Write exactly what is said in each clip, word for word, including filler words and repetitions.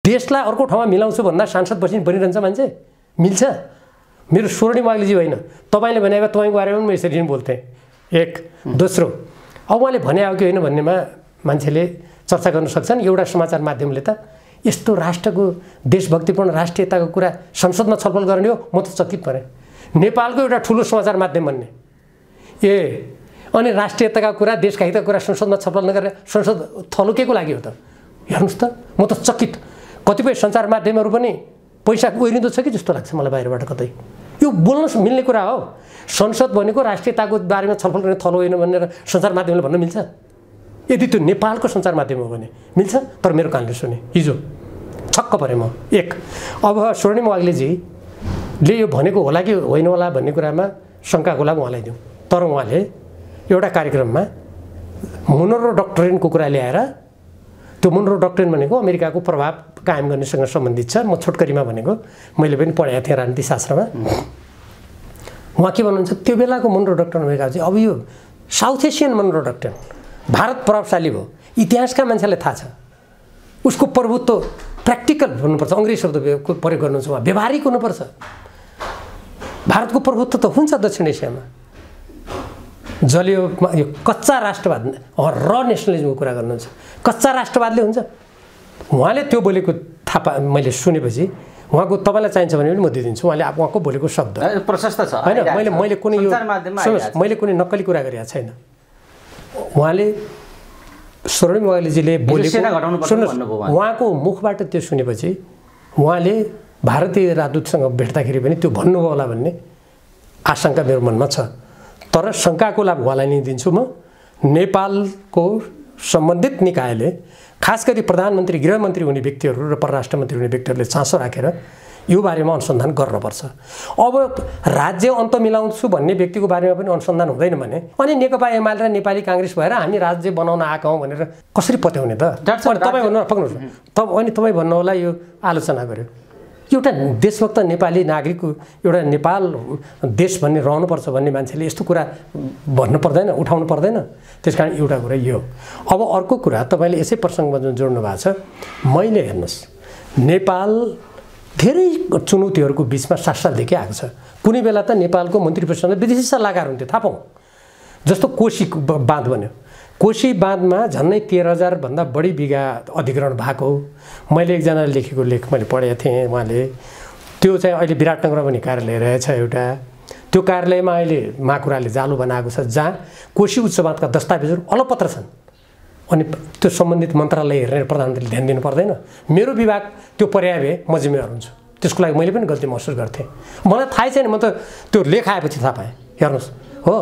देशलाई अर्को ठाउँमा मिलाउँछु भन्दा सांसद बसिन बनिरहन्छ मान्छे? मिल्छ? मेरो स्वर्णिम वाग्लेजी होइन, तपाईँले भने तपाईँको बारेमा पनि म यसरी नै बोल्थेँ। एक दोस्रो, अब उहाँले भने हो कि होइन भन्नेमा मान्छेले चर्चा गर्न सक्छन्। एउटा समाचार माध्यमले त यस्तो राष्ट्रको देशभक्तिपूर्ण राष्ट्रियताको कुरा संसदमा छलफल गर्ने हो, म त चकित परेँ। नेपालको एउटा ठुलो समाचार माध्यम भन्ने ए अनि राष्ट्रियताका कुरा देशका हितका कुरा संसदमा छलफल नगरेर संसद थलो के को लागि हो त? हेर्नुहोस् त, म त चकित। कतिपय सञ्चार माध्यमहरू पनि पैसा ओरिँदो छ कि जस्तो लाग्छ मलाई बाहिरबाट कतै। यो बोल्न मिल्ने कुरा हो। संसद भनेको राष्ट्रियताको बारेमा छलफल गर्ने थलो होइन भनेर सञ्चार माध्यमले भन्न मिल्छ? यदि त्यो नेपालको सञ्चार माध्यम हो भने मिल्छ। तर मेरो कानले सुने हिजो छक्क परेँ म। एक अब स्वर्णिम वाग्लेजीले यो भनेको होला कि होइन होला भन्ने कुरामा शङ्काको लागि उहाँलाई दिउँ। तर उहाँले एउटा कार्यक्रममा मोनरो डक्ट्रिनको कुरा ल्याएर, त्यो मोनरो डक्ट्रिन भनेको अमेरिकाको प्रभाव कायम गर्नेसँग सम्बन्धित छ। म छोटकरीमा भनेको मैले पनि पढेको थिएँ राजनीतिशास्त्रमा। उहाँ के भन्नुहुन्छ, त्यो बेलाको मोनरो डक्ट्रिन भनेको चाहिँ अब यो South Asian Monroe doctrine, Bharat प्रभावशाली भयो, इतिहासका मान्छेलाई थाहा छ, उसको प्रभुत्व प्र्याक्टिकल हुनुपर्छ। अङ्ग्रेजी शब्द प्रयोग गर्नुहुन्छ उहाँ, व्यवहारिक हुनुपर्छ। भारतको प्रभुत्व त हुन्छ दक्षिण एसियामा, जसले यो कच्चा राष्ट्रवाद र नेसनलिजमको कुरा गर्नुहुन्छ, कच्चा राष्ट्रवादले हुन्छ। उहाँले त्यो बोलेको थाहा पा मैले सुनेपछि उहाँको तपाईँलाई चाहिन्छ भने पनि म दिइदिन्छु। उहाँले उहाँको बोलेको शब्द प्रशस्त छ होइन। मैले मैले कुनै यो सुन्नुहोस्, मैले कुनै नक्कली कुरा गरेको छैन। उहाँले स्वर्णिम वाग्लेजीले बोलेको सुन्नुहोस्, उहाँको मुखबाट त्यो सुनेपछि उहाँले भारतीय राजदूतसँग भेट्दाखेरि पनि त्यो भन्नुभयो होला भन्ने आशंका मेरो मनमा छ। तर शङ्काको लाभ उहाँलाई नै दिन्छु म। नेपालको सम्बन्धित निकायले खास गरी प्रधानमन्त्री गृहमन्त्री हुने व्यक्तिहरू र परराष्ट्र मन्त्री हुने व्यक्तिहरूले चासो राखेर यो बारेमा अनुसन्धान गर्नुपर्छ। अब राज्य अन्त मिलाउँछु भन्ने व्यक्तिको बारेमा पनि अनुसन्धान हुँदैन भने अनि नेकपा एमाले र नेपाली काङ्ग्रेस भएर हामी राज्य बनाउन आएका हौँ भनेर कसरी पत्याउने त? तपाईँ भन्नु पक्नुहोस्, तब अनि तपाईँ भन्नु होला यो आलोचना गर्यो। एउटा देशभक्त नेपाली नागरिकको एउटा नेपाल देश भन्ने रहनुपर्छ भन्ने मान्छेले यस्तो कुरा भन्नु पर्दैन, उठाउनु पर्दैन। त्यस कारण एउटा कुरा यो। अब अर्को कुरा तपाईँले यसै प्रसङ्गमा जुन जोड्नु भएको छ, मैले हेर्नुहोस् नेपाल धेरै चुनौतीहरूको बिचमा सात सालदेखि आएको छ। कुनै बेला त नेपालको मन्त्री परिषदमा विदेशी सल्लाहकार हुन्थ्यो, थाहा पाऊँ। जस्तो कोशी बाँध बन्यो, कोशी बाँधमा झन्डै तेह्र हजारभन्दा बढी बिघा अधिग्रहण भएको हो। मैले एकजनाले लेखेको लेख मैले पढेको थिएँ। उहाँले त्यो चाहिँ अहिले विराटनगरमा पनि कार्यालय रहेछ एउटा, त्यो कार्यालयमा अहिले माकुराले जालो बनाएको छ जहाँ कोशी उच्च बाँधका दस्तावेजहरू अलपत्र छन्। अनि त्यो सम्बन्धित मन्त्रालय हेरेर प्रधानमन्त्रीले ध्यान दिनु पर्दैन? मेरो विभाग त्यो पर्याय म जिम्मेवार हुन्छु। त्यसको लागि मैले पनि गल्ती महसुस गर्थेँ। मलाई थाहै छैन, म त त्यो लेख आएपछि थाहा पाएँ। हेर्नुहोस् हो,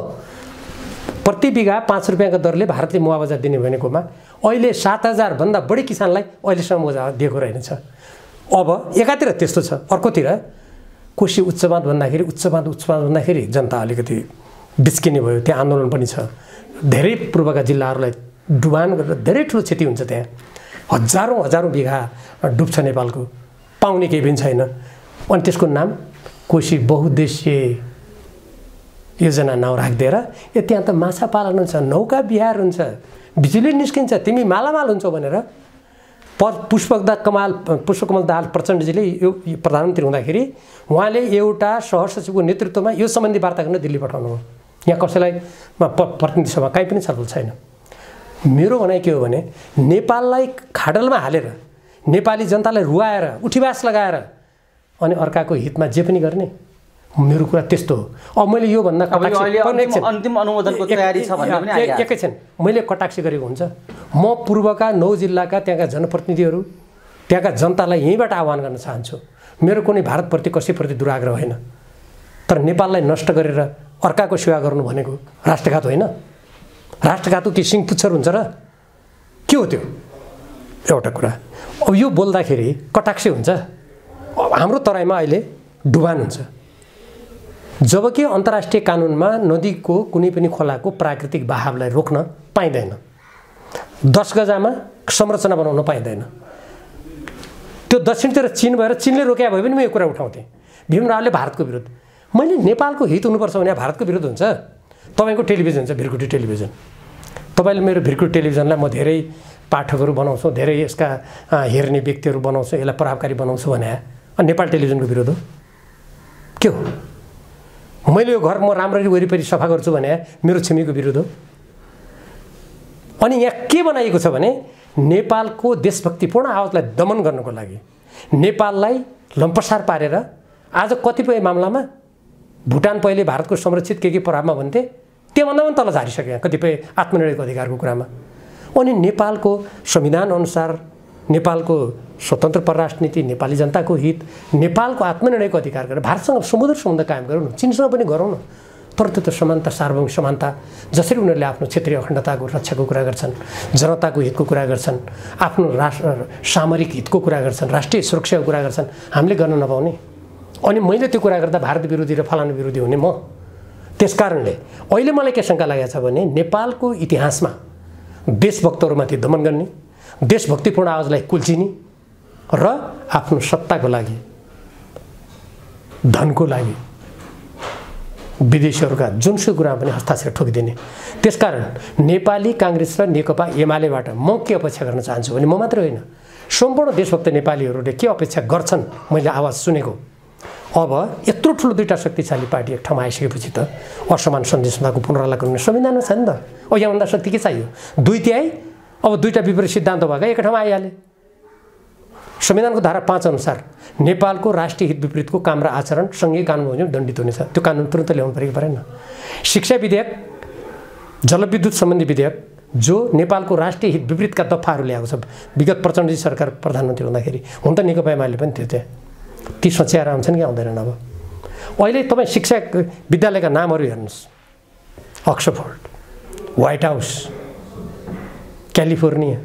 प्रति बिघा पाँच रुपियाँको दरले भारतले मुआवजा दिने भनेकोमा अहिले सात हजारभन्दा बढी किसानलाई अहिलेसम्म मुआवजा दिएको रहेनछ। अब एकातिर त्यस्तो छ, अर्कोतिर कोशी उच्च बाँध भन्दाखेरि उच्च बाँध उच्च बाँध भन्दाखेरि जनता अलिकति बिच्किने भयो। त्यहाँ आन्दोलन पनि छ। धेरै पूर्वका जिल्लाहरूलाई डुबान गरेर धेरै ठुलो क्षति हुन्छ। त्यहाँ हजारौँ हजारौँ बिघा डुब्छ नेपालको, पाउने केही पनि छैन। अनि त्यसको नाम कोशी बहुद्देश्य योजना नाउँ राखिदिएर ए त्यहाँ त माछा पालन हुन्छ, नौका बिहार हुन्छ, बिजुली निस्किन्छ, तिमी मालामाल हुन्छौ भनेर प पुष्पकदा कमाल पुष्पकमल दाहाल प्रचण्डजीले यो प्रधानमन्त्री हुँदाखेरि उहाँले एउटा सहसचिवको नेतृत्वमा यो सम्बन्धी वार्ता गर्न दिल्ली पठाउनु हो। यहाँ कसैलाई प्रतिनिधि सभा कहीँ पनि छलफल छैन। मेरो भनाइ के हो भने नेपाललाई खाडलमा हालेर नेपाली जनतालाई रुवाएर उठीवास लगाएर अनि अर्काको हितमा जे पनि गर्ने, मेरो कुरा त्यस्तो हो। अब मैले यो भन्दा अन्तिम अनुमोदनको तयारी छ भन्ने पनि आइरहेको छ। एकैछिन मैले कटाक्ष गरेको हुन्छ। म पूर्वका नौ जिल्लाका त्यहाँका जनप्रतिनिधिहरू त्यहाँका जनतालाई यहीँबाट आह्वान गर्न चाहन्छु। मेरो कुनै भारतप्रति कसैप्रति दुराग्रह होइन, तर नेपाललाई नष्ट गरेर अर्काको सेवा गर्नु भनेको राष्ट्रघात होइन। राष्ट्रघातको के सिङ पुच्छर हुन्छ र के हो त्यो? एउटा कुरा। अब यो बोल्दाखेरि कटाक्ष हुन्छ। अब हाम्रो तराईमा अहिले डुबान हुन्छ, जबकि अन्तर्राष्ट्रिय कानुनमा नदीको कुनै पनि खोलाको प्राकृतिक बहावलाई रोक्न पाइँदैन। दस गजामा संरचना बनाउन पाइँदैन। त्यो दक्षिणतिर चीन भएर चीनले रोक्या भए पनि म यो कुरा उठाउँथेँ। भीम रावले भारतको विरुद्ध, मैले नेपालको हित हुनुपर्छ भने भारतको विरुद्ध हुन्छ। तपाईँको टेलिभिजन छ भिरकुटी टेलिभिजन, तपाईँले मेरो भिरकुट टेलिभिजनलाई म धेरै पाठकहरू बनाउँछु, धेरै यसका हेर्ने व्यक्तिहरू बनाउँछु, यसलाई प्रभावकारी बनाउँछु भने अनि नेपाल टेलिभिजनको विरोध हो के हो? मैले यो घर म राम्ररी वरिपरि सफा गर्छु भने मेरो छिमेकीको विरोध हो। अनि यहाँ के बनाइएको छ भने नेपालको देशभक्तिपूर्ण आवाजलाई दमन गर्नको लागि, नेपाललाई लम्पसार पारेर आज कतिपय मामलामा भुटान पहिले भारतको संरक्षित के के प्रभावमा भन्थे त्योभन्दा पनि तल झारिसके कतिपय आत्मनिर्भरको अधिकारको कुरामा। अनि नेपालको संविधान अनुसार नेपालको स्वतन्त्र परराष्ट्र नीति, नेपाली जनताको हित, नेपालको आत्मनिर्णयको अधिकार गरेर भारतसँग समुद्र सम्बन्ध कायम गरौँ न, चीनसँग पनि गरौँ न। तर त्यो त समानता, सार्वभौमिक समानता, जसरी उनीहरूले आफ्नो क्षेत्रीय अखण्डताको रक्षाको कुरा गर्छन्, जनताको हितको कुरा गर्छन्, आफ्नो राष्ट्र सामरिक हितको कुरा गर्छन्, राष्ट्रिय सुरक्षाको कुरा गर्छन्, हामीले गर्न नपाउने। अनि मैले त्यो कुरा गर्दा भारत विरोधी र फलानु विरोधी हुने म। त्यसकारणले अहिले मलाई के शङ्का लागेको छ भने नेपालको इतिहासमा देशभक्तहरूमाथि दमन गर्ने, देशभक्तिपूर्ण आवाजलाई कुल्चिने र आफ्नो सत्ताको लागि, धनको लागि विदेशीहरूका जुनसुकै कुरामा पनि हस्ताक्षर ठोकिदिने। त्यसकारण नेपाली काङ्ग्रेस र नेकपा एमालेबाट म के अपेक्षा गर्न चाहन्छु भने म मात्रै होइन, सम्पूर्ण देशभक्त नेपालीहरूले के अपेक्षा गर्छन् मैले आवाज सुनेको। अब यत्रो ठुलो दुईवटा शक्तिशाली पार्टी एक ठाउँमा आइसकेपछि त असमान सन्धिसन्धाको पुनरावलोकन गर्ने संविधानमा छ नि त। अब यहाँभन्दा शक्ति के चाहियो? दुई तिहाई अब दुईवटा विपरीत सिद्धान्त भएका एक ठाउँमा आइहाले। संविधानको धारा पाँच अनुसार नेपालको राष्ट्रिय हित विपरीतको काम र आचरण सँगै कानुन हो दण्डित हुनेछ। त्यो कानुन तुरन्त ल्याउनु परेको परेन। शिक्षा विधेयक, जलविद्युत सम्बन्धी विधेयक जो नेपालको राष्ट्रिय हित विपरीतका दफाहरू ल्याएको छ विगत प्रचण्डजी सरकार प्रधानमन्त्री हुँदाखेरि, हुन त नेकपा एमाले पनि थियो त्यहाँ, ती सच्याएर आउँछन् कि आउँदैनन्। अब अहिले तपाईँ शिक्षा विद्यालयका नामहरू हेर्नुहोस्, Oxford, White House, California,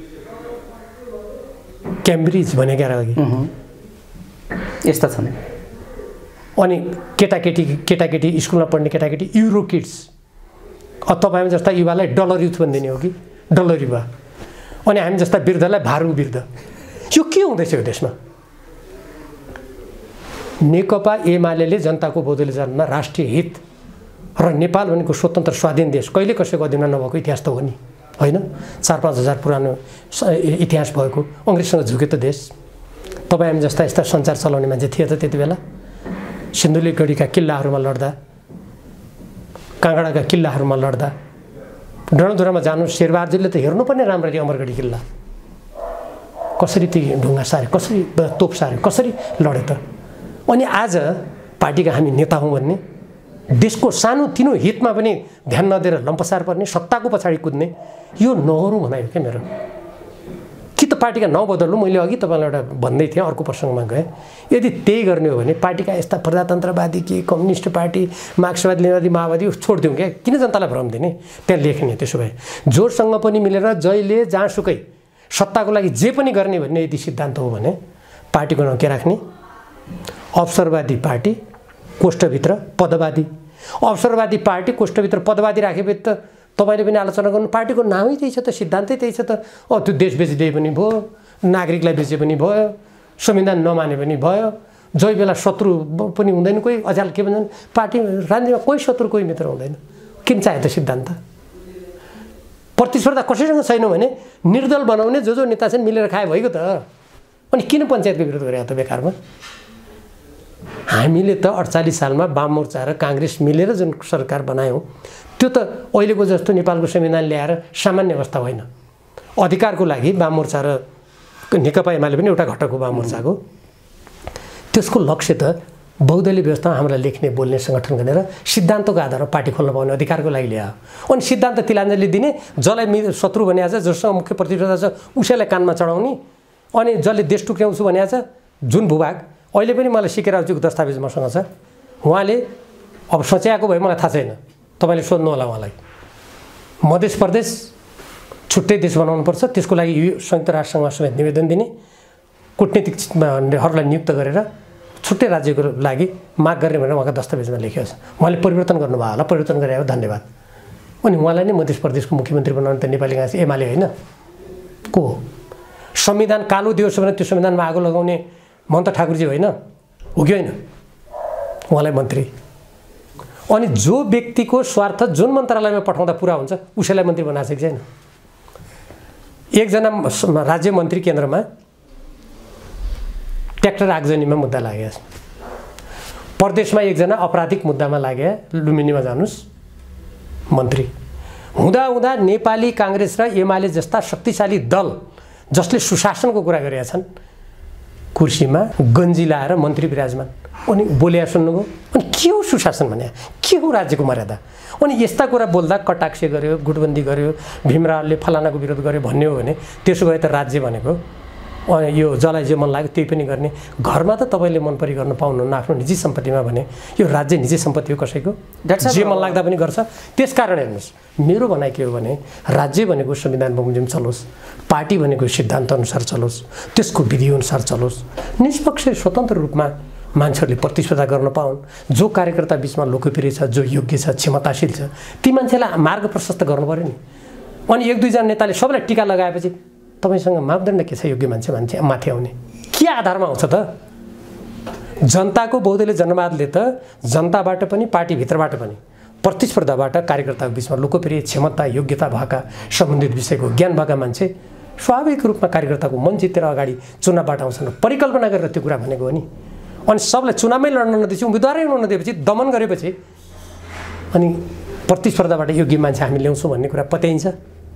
Cambridge भनेका अघि यस्ता छन्। अनि केटाकेटी केटाकेटी स्कुलमा पढ्ने केटाकेटी युरो किड्स, अब तपाईँ जस्ता युवालाई डलर युथ भनिदिने हो कि डलर युवा, अनि हामी जस्ता वृद्धलाई भारु वृद्ध। यो के हुँदैछ यो देशमा? नेकपा एमाले जनताको बौद्धले जानमा राष्ट्रिय हित र नेपाल भनेको स्वतन्त्र स्वाधीन देश कहिले कसैको अधीनमा नभएको इतिहास त हो नि, होइन? चार पाँच हजार पुरानो इतिहास भएको अङ्ग्रेजसँग झुके त देश। तपाईँ हामी जस्ता यस्ता सञ्चार चलाउने मान्छे थिए त त्यति बेला? सिन्धुलीगढीका किल्लाहरूमा लड्दा, काँगडाका किल्लाहरूमा लड्दा, डणधुरामा जानु शेरबहादुरले त हेर्नुपर्ने राम्ररी अमरगढी किल्ला कसरी ती ढुङ्गा सारे, कसरी तोप सारे, कसरी लडे त। अनि आज पार्टीका हामी नेता हौँ भन्ने, देशको सानो तिनो हितमा पनि ध्यान नदिएर लम्पसार पर्ने, सत्ताको पछाडि कुद्ने, यो नगरौँ भनायो क्या मेरो। कि त पार्टीका नाउँ बदल्नु, मैले अघि तपाईँलाई एउटा भन्दै थिएँ, अर्को प्रसङ्गमा गएँ। यदि त्यही गर्ने हो भने पार्टीका यस्ता प्रजातन्त्रवादी के कम्युनिस्ट पार्टी, मार्क्सवादी, लेनिनवादी, माओवादी छोडिदिउँ क्या, किन जनतालाई भ्रम दिने? त्यहाँ लेख्ने त्यसो भए जोरसँग पनि मिलेर जहिले जहाँसुकै सत्ताको लागि जे पनि गर्ने भन्ने यदि सिद्धान्त हो भने पार्टीको नाउँ के राख्ने? अवसरवादी पार्टी कोष्ठभित्र पदवादी। अवसरवादी पार्टी कोष्ठभित्र पदवादी राखेपछि त तपाईँले पनि आलोचना गर्नु, पार्टीको नामै त्यही छ त, सिद्धान्तै त्यही छ त। अँ त्यो देश बेचिदिए पनि भयो, नागरिकलाई बेचे पनि भयो, संविधान नमाने पनि भयो, जही बेला शत्रु पनि हुँदैन कोही। अझाल के भन्छन्, पार्टी राजनीतिमा कोही शत्रु कोही मित्र हुँदैन। किन चाहियो त सिद्धान्त? प्रतिस्पर्धा कसैसँग छैन भने निर्दल बनाउने जो जो नेता छन् मिलेर खाए भइगयो त। अनि किन पञ्चायतको विरोध गरे त बेकारमा? हामीले त अडचालिस सालमा वाममोर्चा र काङ्ग्रेस मिलेर जुन सरकार बनायौँ त्यो त अहिलेको जस्तो नेपालको संविधान ल्याएर सामान्य अवस्था होइन। अधिकारको लागि वाममोर्चा र नेकपा एमाले पनि एउटा घटक हो वाममोर्चाको। त्यसको लक्ष्य त बहुदलीय व्यवस्थामा हामीलाई लेख्ने बोल्ने सङ्गठन गरेर सिद्धान्तको आधारमा पार्टी खोल्न पाउने अधिकारको लागि ल्यायो। अनि सिद्धान्त तिलाञ्जली दिने, जसलाई शत्रु भनिएको छ, जससँग मुख्य प्रतिस्पर्धा छ उसैलाई कानमा चढाउने, अनि जसले देश टुक्र्याउँछु भनेको छ जुन भूभाग अहिले पनि मलाई सिकेर आउँछु दस्तावेज मसँग छ, उहाँले अब सच्याएको भए मलाई थाहा छैन, तपाईँले सोध्नु होला उहाँलाई। मध्य प्रदेश छुट्टै देश बनाउनुपर्छ, त्यसको लागि संयुक्त राष्ट्रसङ्घमा समेत निवेदन दिने, कूटनीतिकहरूलाई नियुक्त गरेर छुट्टै राज्यको लागि माग गर्ने भनेर उहाँका दस्तावेजमा लेखिएको छ। उहाँले परिवर्तन गर्नुभयो होला, परिवर्तन गरे हो, धन्यवाद। अनि उहाँलाई नै मध्य प्रदेशको मुख्यमन्त्री बनाउनु त नेपाली काङ्ग्रेस एमाले होइन को हो? संविधान कालो दियोस् भने त्यो संविधानमा आगो लगाउने मन्त्र ठाकुरजी होइन हो कि होइन? उहाँलाई मन्त्री अनि जो व्यक्तिको स्वार्थ जुन मन्त्रालयमा पठाउँदा पुरा हुन्छ उसैलाई मन्त्री बनाएको छ कि छैन? एकजना राज्य मन्त्री केन्द्रमा ट्र्याक्टर आगजनीमा मुद्दा लाग्यो, प्रदेशमा एकजना अपराधिक मुद्दामा लाग्यो, लुम्बिनीमा जानुस् मन्त्री हुँदा हुँदा नेपाली काङ्ग्रेस र एमाले जस्ता शक्तिशाली दल जसले सुशासनको कुरा गरेका छन् कुर्सीमा गन्जी लाएर मन्त्री विराजमान, अनि बोल्या सुन्नुभयो। अनि के हो सुशासन भने, के हो राज्यको मर्यादा? अनि यस्ता कुरा बोल्दा कटाक्ष गर्यो, गुटबन्दी गर्यो, भीमरावले फलानाको विरोध गर्यो भन्ने हो भने त्यसो भए त राज्य भनेको यो जसलाई जे मन लाग्यो त्यही पनि गर्ने, घरमा त तपाईँले मन परी गर्न पाउनुहुन्न आफ्नो निजी सम्पत्तिमा भने यो राज्य निजी सम्पत्ति हो कसैको, जे मन लाग्दा पनि गर्छ। त्यसकारण हेर्नुहोस्, मेरो भनाइ के हो भने राज्य भनेको संविधान बमोजिम चलोस्, पार्टी भनेको सिद्धान्त अनुसार चलोस्, त्यसको विधिअनुसार चलोस्, निष्पक्ष स्वतन्त्र रूपमा मान्छेहरूले प्रतिस्पर्धा गर्न पाउन्, जो कार्यकर्ता बिचमा लोकप्रिय छ, जो योग्य छ, क्षमताशील छ, ती मान्छेलाई मार्ग प्रशस्त गर्नु पर्यो नि। अनि एक दुईजना नेताले सबैलाई टीका लगाएपछि तपाईसँग मापदण्ड के छ योग्य मान्छे मान्छे माथि आउने? के आधारमा आउँछ त? जनताको बहुदलीय जनवादले त जनताबाट पनि पार्टीभित्रबाट पनि प्रतिस्पर्धाबाट कार्यकर्ताको बिचमा लोकप्रिय क्षमता योग्यता भएका सम्बन्धित विषयको ज्ञान भएका मान्छे स्वाभाविक रूपमा कार्यकर्ताको मन जितेर अगाडि चुनावबाट आउँछन्, परिकल्पना गरेर त्यो कुरा भनेको हो नि। अनि सबलाई चुनावमै लड्न नदिएपछि, उम्मेदवारै हुन नदिएपछि, दमन गरेपछि अनि प्रतिस्पर्धाबाट योग्य मान्छे हामी ल्याउँछौँ भन्ने कुरा पत्याइन्छ।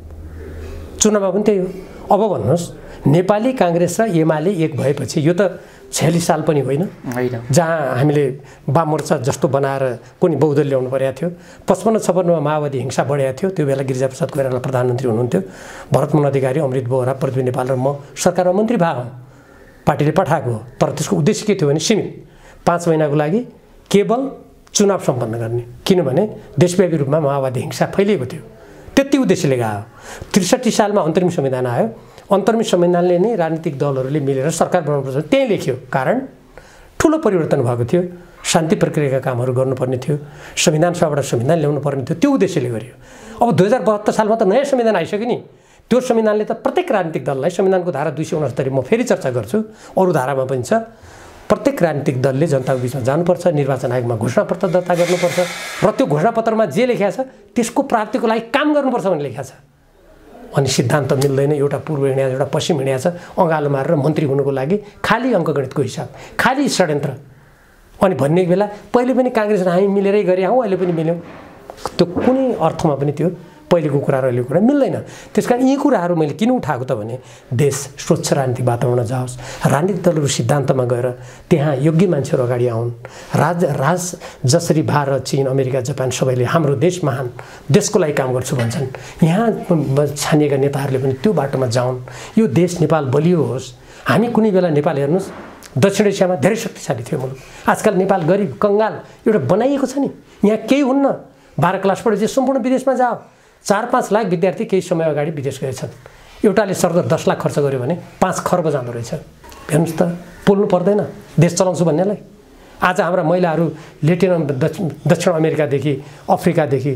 चुनावमा पनि त्यही हो। अब भन्नुहोस्, नेपाली काङ्ग्रेस र एमाले एक भएपछि यो त छयालिस साल पनि होइन जहाँ हामीले वाममोर्चा जस्तो बनाएर कुनै बहुदलीय ल्याउनु परेको थियो। पचपन्न छप्पन्नमा माओवादी हिंसा बढेको थियो, त्यो बेला गिरिजाप्रसाद कोइराला प्रधानमन्त्री हुनुहुन्थ्यो, भरतमोहन अधिकारी, अमृत बोहरा, पृथ्वी नेपाल र म सरकारमा मन्त्री भएको पार्टीले पठाएको हो। तर त्यसको उद्देश्य के थियो भने सीमित पाँच महिनाको लागि केवल चुनाव सम्पन्न गर्ने, किनभने देशव्यापी रूपमा माओवादी हिंसा फैलिएको थियो, त्यति उद्देश्यले गयो। त्रिसठी सालमा अन्तरिम संविधान आयो, अन्तरिम संविधानले नै राजनीतिक दलहरूले मिलेर सरकार बनाउनुपर्छ त्यही लेख्यो। कारण ठुलो परिवर्तन भएको थियो, शान्ति प्रक्रियाका कामहरू गर्नुपर्ने थियो, संविधान सभाबाट संविधान ल्याउनु पर्ने थियो, त्यो उद्देश्यले गरियो। अब दुई हजार बहत्तर सालमा त नयाँ संविधान आइसक्यो नि, त्यो संविधानले त प्रत्येक राजनीतिक दललाई, संविधानको धारा दुई सय उनहत्तरी म फेरि चर्चा गर्छु, अरू धारामा पनि छ, प्रत्येक राजनीतिक दलले जनताको बिचमा जानुपर्छ, निर्वाचन आयोगमा घोषणापत्र दर्ता गर्नुपर्छ र त्यो घोषणापत्रमा जे लेखिएको छ त्यसको प्राप्तिको लागि काम गर्नुपर्छ भन्ने लेखिएको छ। अनि सिद्धान्त मिल्दैन, एउटा पूर्व हिँड्या एउटा पश्चिम हिँड्या छ, अँगालो मारेर मन्त्री हुनुको लागि खालि अङ्कगणितको हिसाब, खालि षड्यन्त्र। अनि भन्ने बेला पहिले पनि काङ्ग्रेस र हामी मिलेरै गरे हौँ, अहिले पनि मिल्यौँ, त्यो कुनै अर्थमा पनि त्यो पहिलेको कुरा र अहिलेको कुरा मिल्दैन। त्यस कारण यी कुराहरू मैले किन उठाएको त भने देश स्वच्छ राजनीतिक वातावरण जाओस्, राजनीतिक दलहरू सिद्धान्तमा गएर त्यहाँ योग्य मान्छेहरू अगाडि आउन्। राज राज जसरी भारत, चीन, अमेरिका, जापान सबैले हाम्रो देश महान, देशको लागि काम गर्छु भन्छन्, यहाँ छानिएका नेताहरूले पनि त्यो बाटोमा जाउन्, यो देश नेपाल बलियो होस्। हामी कुनै बेला नेपाल हेर्नुहोस् दक्षिण एसियामा धेरै शक्तिशाली थियो मुलुक, आजकल नेपाल गरिब कङ्गाल एउटा बनाइएको छ नि, यहाँ केही हुन्न। बाह्र क्लास पढेपछि सम्पूर्ण विदेशमा जाओ, चार पाँच लाख विद्यार्थी केही समय अगाडि विदेश गएछन्, एउटाले सरदर दस लाख खर्च गर्यो भने पाँच खर्ब जाँदो रहेछ। हेर्नुहोस् त, पोल्नु पर्दैन देश चलाउँछु भन्नेलाई। आज हाम्रा महिलाहरू लेटिन दक्षिण अमेरिकादेखि, अफ्रिकादेखि,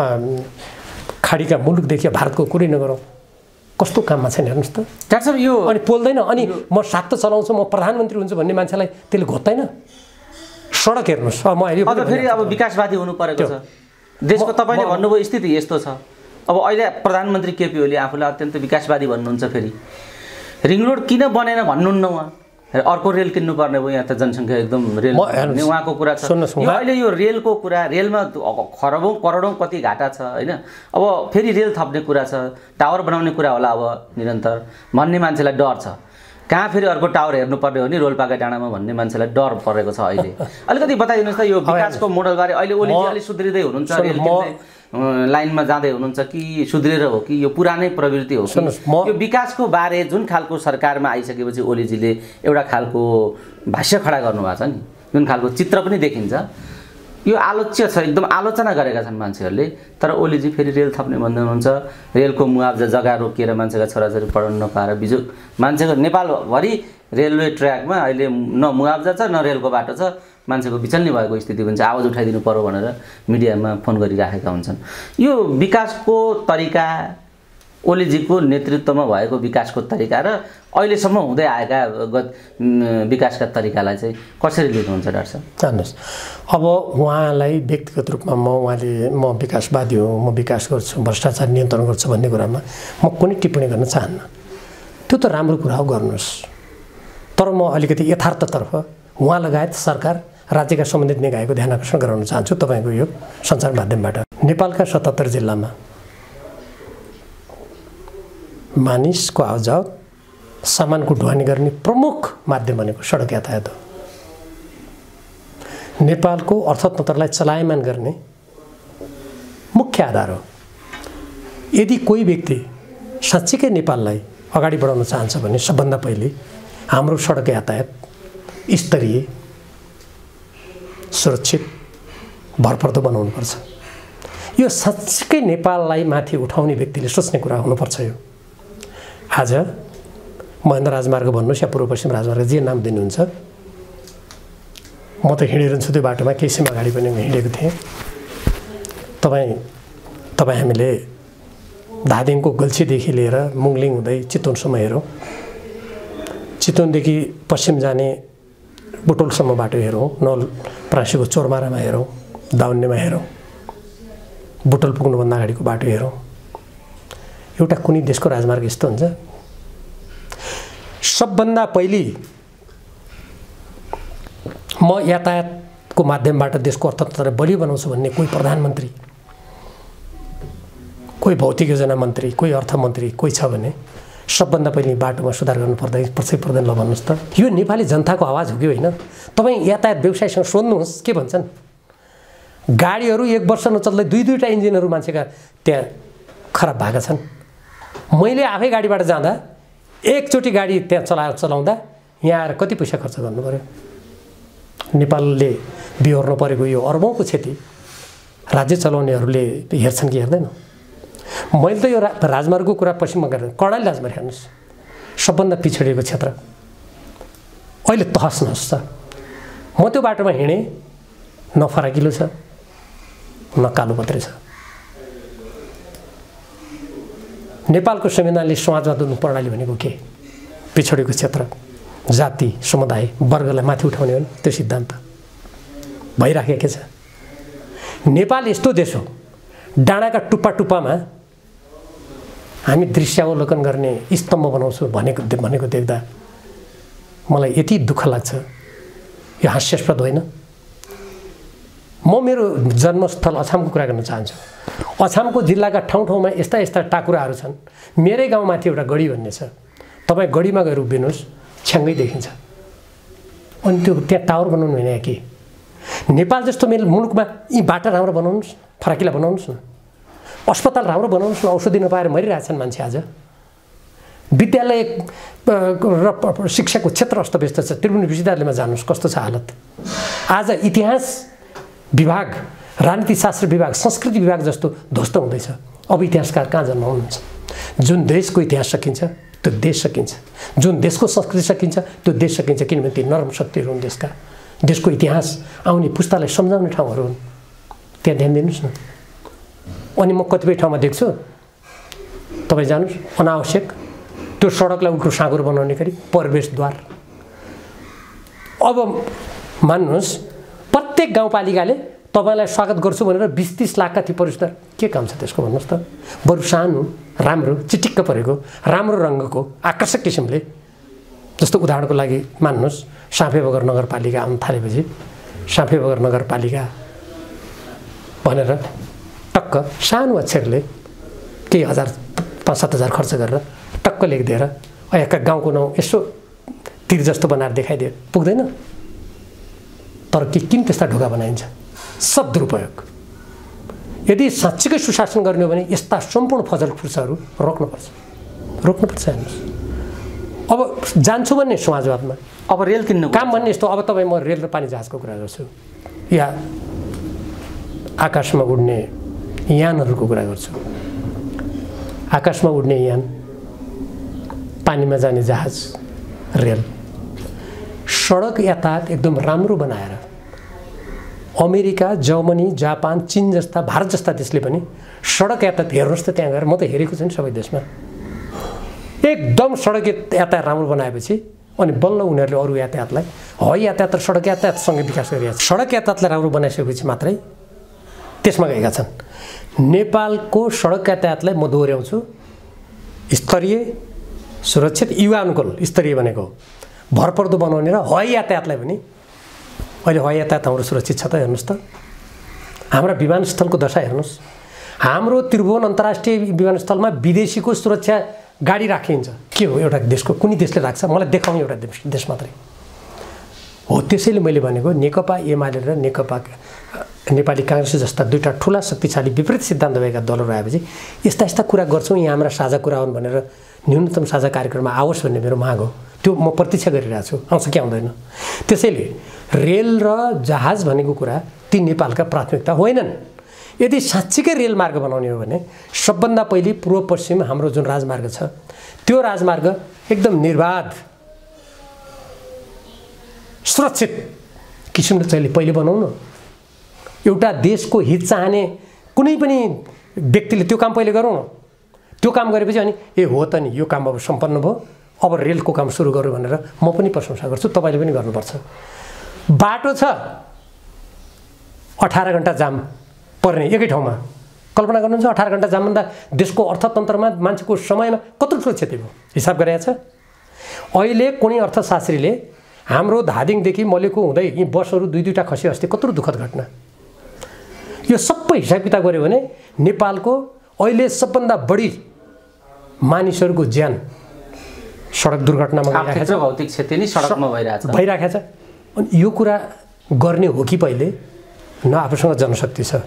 खाडीका मुलुकदेखि, भारतको कुरै नगरौँ, कस्तो काममा छैन हेर्नुहोस् त। डाक्टर साहब यो अनि पोल्दैन, अनि म सात चलाउँछु, म प्रधानमन्त्री हुन्छु भन्ने मान्छेलाई त्यसले घोत्दैन। सडक हेर्नुहोस्, म अहिले फेरि अब विकासवादी हुनु परेको छ देशको। तपाईँले भन्नुभयो स्थिति यस्तो छ, अब अहिले प्रधानमन्त्री केपी ओली आफूलाई अत्यन्त विकासवादी भन्नुहुन्छ, फेरि रिङ रोड किन बनेन भन्नुहुन्न, उहाँ अर्को रेल किन्नुपर्ने भयो, यहाँ त जनसङ्ख्या एकदम रेल उहाँको कुरा छ। अहिले यो रेलको कुरा, रेलमा खरबौँ करोडौँ कति घाटा छ होइन, अब फेरि रेल थप्ने कुरा छ, टावर बनाउने कुरा होला अब निरन्तर भन्ने मान्छेलाई डर छ। कहाँ फेरि अर्को टावर हेर्नुपर्ने हो नि रोल्पाका डाँडामा भन्ने मान्छेलाई डर परेको छ अहिले। अलिकति बताइदिनुहोस् त यो विकासको मोडलबारे। अहिले ओलीजी अलिक सुध्रिँदै हुनुहुन्छ, रेल लाइनमा जाँदै हुनुहुन्छ कि सुध्रेर हो कि यो पुरानै प्रवृत्ति हो? यो विकासको बारे जुन खालको सरकारमा आइसकेपछि ओलीजीले एउटा खालको भाष्य खडा गर्नुभएको छ नि, जुन खालको चित्र पनि देखिन्छ, यो आलोच्य छ, एकदम आलोचना गरेका छन् मान्छेहरूले। तर ओलीजी फेरि रेल थप्ने भन्दै हुनुहुन्छ, रेलको मुआवजा जग्गा रोकिएर मान्छेका छोराछोरी पढाउन नपाएर बिजु मान्छेको नेपालभरि रेलवे ट्र्याकमा अहिले न मुआवजा छ न रेलको बाटो छ, मान्छेको बिचल्ने भएको स्थिति हुन्छ, आवाज उठाइदिनु पर्यो भनेर मिडियामा फोन गरिराखेका हुन्छन्। यो विकासको तरिका ओलीजीको नेतृत्वमा भएको विकासको तरिका र अहिलेसम्म हुँदै आएका विकासका तरिकालाई चाहिँ कसरी लिनुहुन्छ डाक्टर साहब? जान्नुहोस्, अब उहाँलाई व्यक्तिगत रूपमा म उहाँले म विकासवादी हो, म विकास गर्छु, भ्रष्टाचार नियन्त्रण गर्छु भन्ने कुरामा म कुनै टिप्पणी गर्न चाहन्न। त्यो त राम्रो कुरा हो, गर्नुहोस्। तर म अलिकति यथार्थतर्फ उहाँ लगायत सरकार, राज्यका सम्बन्धित निकायको ध्यान आकर्षण गराउन चाहन्छु तपाईँको यो सञ्चार माध्यमबाट। नेपालका सतहत्तर जिल्लामा मानिसको आवजाव, सामानको ढुवानी गर्ने प्रमुख माध्यम भनेको सडक यातायात हो। नेपालको अर्थतन्त्रलाई चलायमान गर्ने मुख्य आधार हो। यदि कोही व्यक्ति साँच्चीकै नेपाललाई अगाडि बढाउन चाहन्छ भने सबभन्दा पहिले हाम्रो सडक यातायात स्तरीय, सुरक्षित, भरपर्दो बनाउनुपर्छ। यो साँच्चीकै नेपाललाई माथि उठाउने व्यक्तिले सोच्ने कुरा हुनुपर्छ। यो आज महेन्द्र राजमार्ग भन्नुहोस् या पूर्व पश्चिम राजमार्ग, जे नाम दिनुहुन्छ, म त हिँडिरहन्छु त्यो बाटोमा, केही समय अगाडि पनि हिँडेको थिएँ। तपाईँ तपाईँ हामीले धादिङको गल्छीदेखि लिएर मुङलिङ हुँदै चितवनसम्म हेरौँ, चितवनदेखि पश्चिम जाने बुटोलसम्म बाटो हेरौँ, नवलपरासीको चोरमारामा हेरौँ, दाउन्नेमा हेरौँ, बुटोल पुग्नुभन्दा अगाडिको बाटो हेरौँ। एउटा कुनै देशको राजमार्ग यस्तो हुन्छ? सबभन्दा पहिले म यातायातको माध्यमबाट देशको अर्थतन्त्रलाई बलियो बनाउँछु भन्ने कोही प्रधानमन्त्री, कोही भौतिक योजना मन्त्री, कोही अर्थमन्त्री कोही छ भने सबभन्दा पहिले बाटोमा सुधार गर्नु पर्दा पर्छ पर्दैन? ल भन्नुहोस् त। यो नेपाली जनताको आवाज हो कि होइन? तपाईँ यातायात व्यवसायसँग सोध्नुहोस्, के भन्छन्? गाडीहरू एक वर्ष नचल्दै दुई दुईवटा इन्जिनहरू मान्छेका त्यहाँ खराब भएका छन्। मैले आफै गाडीबाट जाँदा एकचोटि गाडी त्यहाँ चला चलाउँदा यहाँ आएर कति पैसा खर्च गर्नु पर्यो? नेपालले बिहोर्नु परेको यो अर्बौँको क्षति राज्य चलाउनेहरूले हेर्छन् कि हेर्दैन? मैले त यो रा राजमार्गको कुरा पश्चिममा गरेर कर्णाली राजमार्ग हेर्नुहोस्, सबभन्दा पिछडिएको क्षेत्र अहिले तहस नहस छ। म त्यो बाटोमा हिँडेँ, न फराकिलो छ न कालोपत्रे छ। नेपालको संविधानले समाजवाद प्रणाली भनेको के? पिछडिएको क्षेत्र, जाति, समुदाय, वर्गलाई माथि उठाउने हो नि, त्यो सिद्धान्त भइराखेको छ। नेपाल यस्तो देश हो, डाँडाका टुप्पा टुप्पामा हामी दृश्यावलोकन गर्ने स्तम्भ बनाउँछौँ भनेको भनेको देख्दा मलाई यति दुःख लाग्छ। यो हास्यास्पद होइन। म मेरो जन्मस्थल अछामको कुरा गर्न चाहन्छु। अछामको जिल्लाका ठाउँ ठाउँमा यस्ता यस्ता टाकुराहरू छन्। मेरै गाउँमाथि एउटा गढी भन्ने छ, तपाईँ गढीमा गएर उभिनुहोस्, छ्याङ्गै देखिन्छ। अनि त्यो त्यहाँ टावर बनाउनु होइन कि? नेपाल जस्तो मेरो मुलुकमा यी बाटा राम्रो बनाउनुहोस्, फराकिला बनाउनुहोस् न, अस्पताल राम्रो बनाउनुहोस् न। औषधि नपाएर मरिरहेछन् मान्छे। आज विद्यालय र शिक्षाको क्षेत्र अस्तव्यस्त छ। त्रिभुवन विश्वविद्यालयमा जानुहोस्, कस्तो छ हालत। आज इतिहास विभाग, राजनीतिशास्त्र विभाग, संस्कृति विभाग जस्तो ध्वस्त हुँदैछ। अब इतिहासकार कहाँ जन्माउनुहुन्छ? जुन देशको इतिहास सकिन्छ त्यो देश सकिन्छ, जुन देशको संस्कृति सकिन्छ त्यो देश सकिन्छ। किनभने ती नरम शक्तिहरू हुन् देशका। देशको इतिहास आउने पुस्तालाई सम्झाउने ठाउँहरू हुन्। त्यहाँ ध्यान दिनुहोस् न। अनि म कतिपय ठाउँमा देख्छु, तपाईँ जानुहोस्, अनावश्यक त्यो सडकलाई उल्टो साँगुरो बनाउने गरी प्रवेशद्वार। अब मान्नुहोस्, प्रत्येक गाउँपालिकाले तपाईँलाई स्वागत गर्छु भनेर बिस तिस लाखका ती प्रवेशद्वार, के काम छ त्यसको भन्नुहोस् त? बरु सानो, राम्रो, चिटिक्क परेको, राम्रो रङ्गको, आकर्षक किसिमले, जस्तो उदाहरणको लागि मान्नुहोस्, साँफेबगर नगरपालिका आउन थालेपछि साँफेबगर नगरपालिका भनेर टक्क सानो अक्षरले केही हजार पाँच सात हजार खर्च गरेर टक्क लेखिदिएर यहाँका गाउँको नाउँ यसो तिर जस्तो बनाएर देखाइदियो, पुग्दैन? तर के किन त्यस्ता ढोका बनाइन्छ? सब दुरुपयोग। यदि साँच्चीकै सुशासन गर्ने हो भने यस्ता सम्पूर्ण फजल फुर्सहरू रोक्नुपर्छ, रोक्नुपर्छ। हेर्नुहोस्, अब जान्छु भन्ने समाजवादमा, अब रेल किन्नु काम भन्ने यस्तो। अब तपाईँ म रेल र पानी जहाजको कुरा गर्छु या आकाशमा उड्ने यानहरूको कुरा गर्छु। आकाशमा उड्ने यान, पानीमा जाने जहाज, रेल, सडक यातायात एकदम राम्रो बनाएर अमेरिका, जर्मनी, जापान, चीन जस्ता, भारत जस्ता देशले पनि सडक यातायात हेर्नुहोस् त त्यहाँ गएर, म त हेरेको छु नि सबै देशमा, एकदम सडक यातायात राम्रो बनाएपछि अनि बल्ल उनीहरूले अरू यातायातलाई, हवाई यातायात र सडक यातायातसँगै विकास गरिरहेको छ। सडक यातायातलाई राम्रो बनाइसकेपछि मात्रै त्यसमा गएका छन्। नेपालको सडक यातायातलाई म दोहोऱ्याउँछु, स्तरीय, सुरक्षित, युवा अनुकूल, स्तरीय भनेको भरपर्दो बनाउने र हवाई यातायातलाई पनि, अहिले हवाई यातायात हाम्रो सुरक्षित छ त हेर्नुहोस् त, हाम्रा विमानस्थलको दशा हेर्नुहोस्। हाम्रो त्रिभुवन अन्तर्राष्ट्रिय विमानस्थलमा विदेशीको सुरक्षा गाडी राखिन्छ। के हो एउटा देशको, कुनै देशले राख्छ? मलाई देखाउँ एउटा देश मात्रै हो। त्यसैले मैले भनेको नेकपा एमाले र नेकपा नेपाली काङ्ग्रेस जस्ता दुईटा ठुला शक्तिशाली विपरीत सिद्धान्त भएका दलहरू आएपछि यस्ता यस्ता कुरा गर्छौँ, यहाँ हाम्रा साझा कुरा हुन् भनेर न्यूनतम साझा कार्यक्रममा आओस् भन्ने मेरो माग हो। त्यो म प्रतीक्षा गरिरहेको छु, आउँछ कि आउँदैन। त्यसैले रेल र जहाज भनेको कुरा ती नेपालका प्राथमिकता होइनन्। यदि साँच्चीकै रेल मार्ग बनाउने हो भने सबभन्दा पहिले पूर्व पश्चिम हाम्रो जुन राजमार्ग छ त्यो राजमार्ग एकदम निर्बाध सुरक्षित किसिमले चाहिँ पहिले बनाउनु। एउटा देशको हित चाहने कुनै पनि व्यक्तिले त्यो काम पहिले गरौँ न। त्यो काम गरेपछि अनि ए हो त नि यो काम अब सम्पन्न भयो, अब रेलको काम सुरु गरौँ भनेर म पनि प्रशंसा गर्छु, तपाईँले पनि गर्नुपर्छ। बाटो छ अठार घन्टा जाम पर्ने एकै ठाउँमा, कल्पना गर्नुहुन्छ अठार घन्टा जामभन्दा देशको अर्थतन्त्रमा मान्छेको समयमा कत्रो ठुलो क्षति भयो, हिसाब गरेको छ। अहिले कुनै अर्थशास्त्रीले हाम्रो धादिङदेखि मलेको हुँदै यी बसहरू दुई दुईवटा खसी अस्ति कत्रो दुःखद घटना, यो सबै हिसाब किताब गऱ्यो भने नेपालको अहिले सबभन्दा बढी मानिसहरूको ज्यान सडक दुर्घटनामा गइरहेको छ, भौतिक क्षति नै सडकमा भइरहेको छ भइरहेको छ। अनि यो कुरा गर्ने हो कि पहिले न आफूसँग जनशक्ति छ।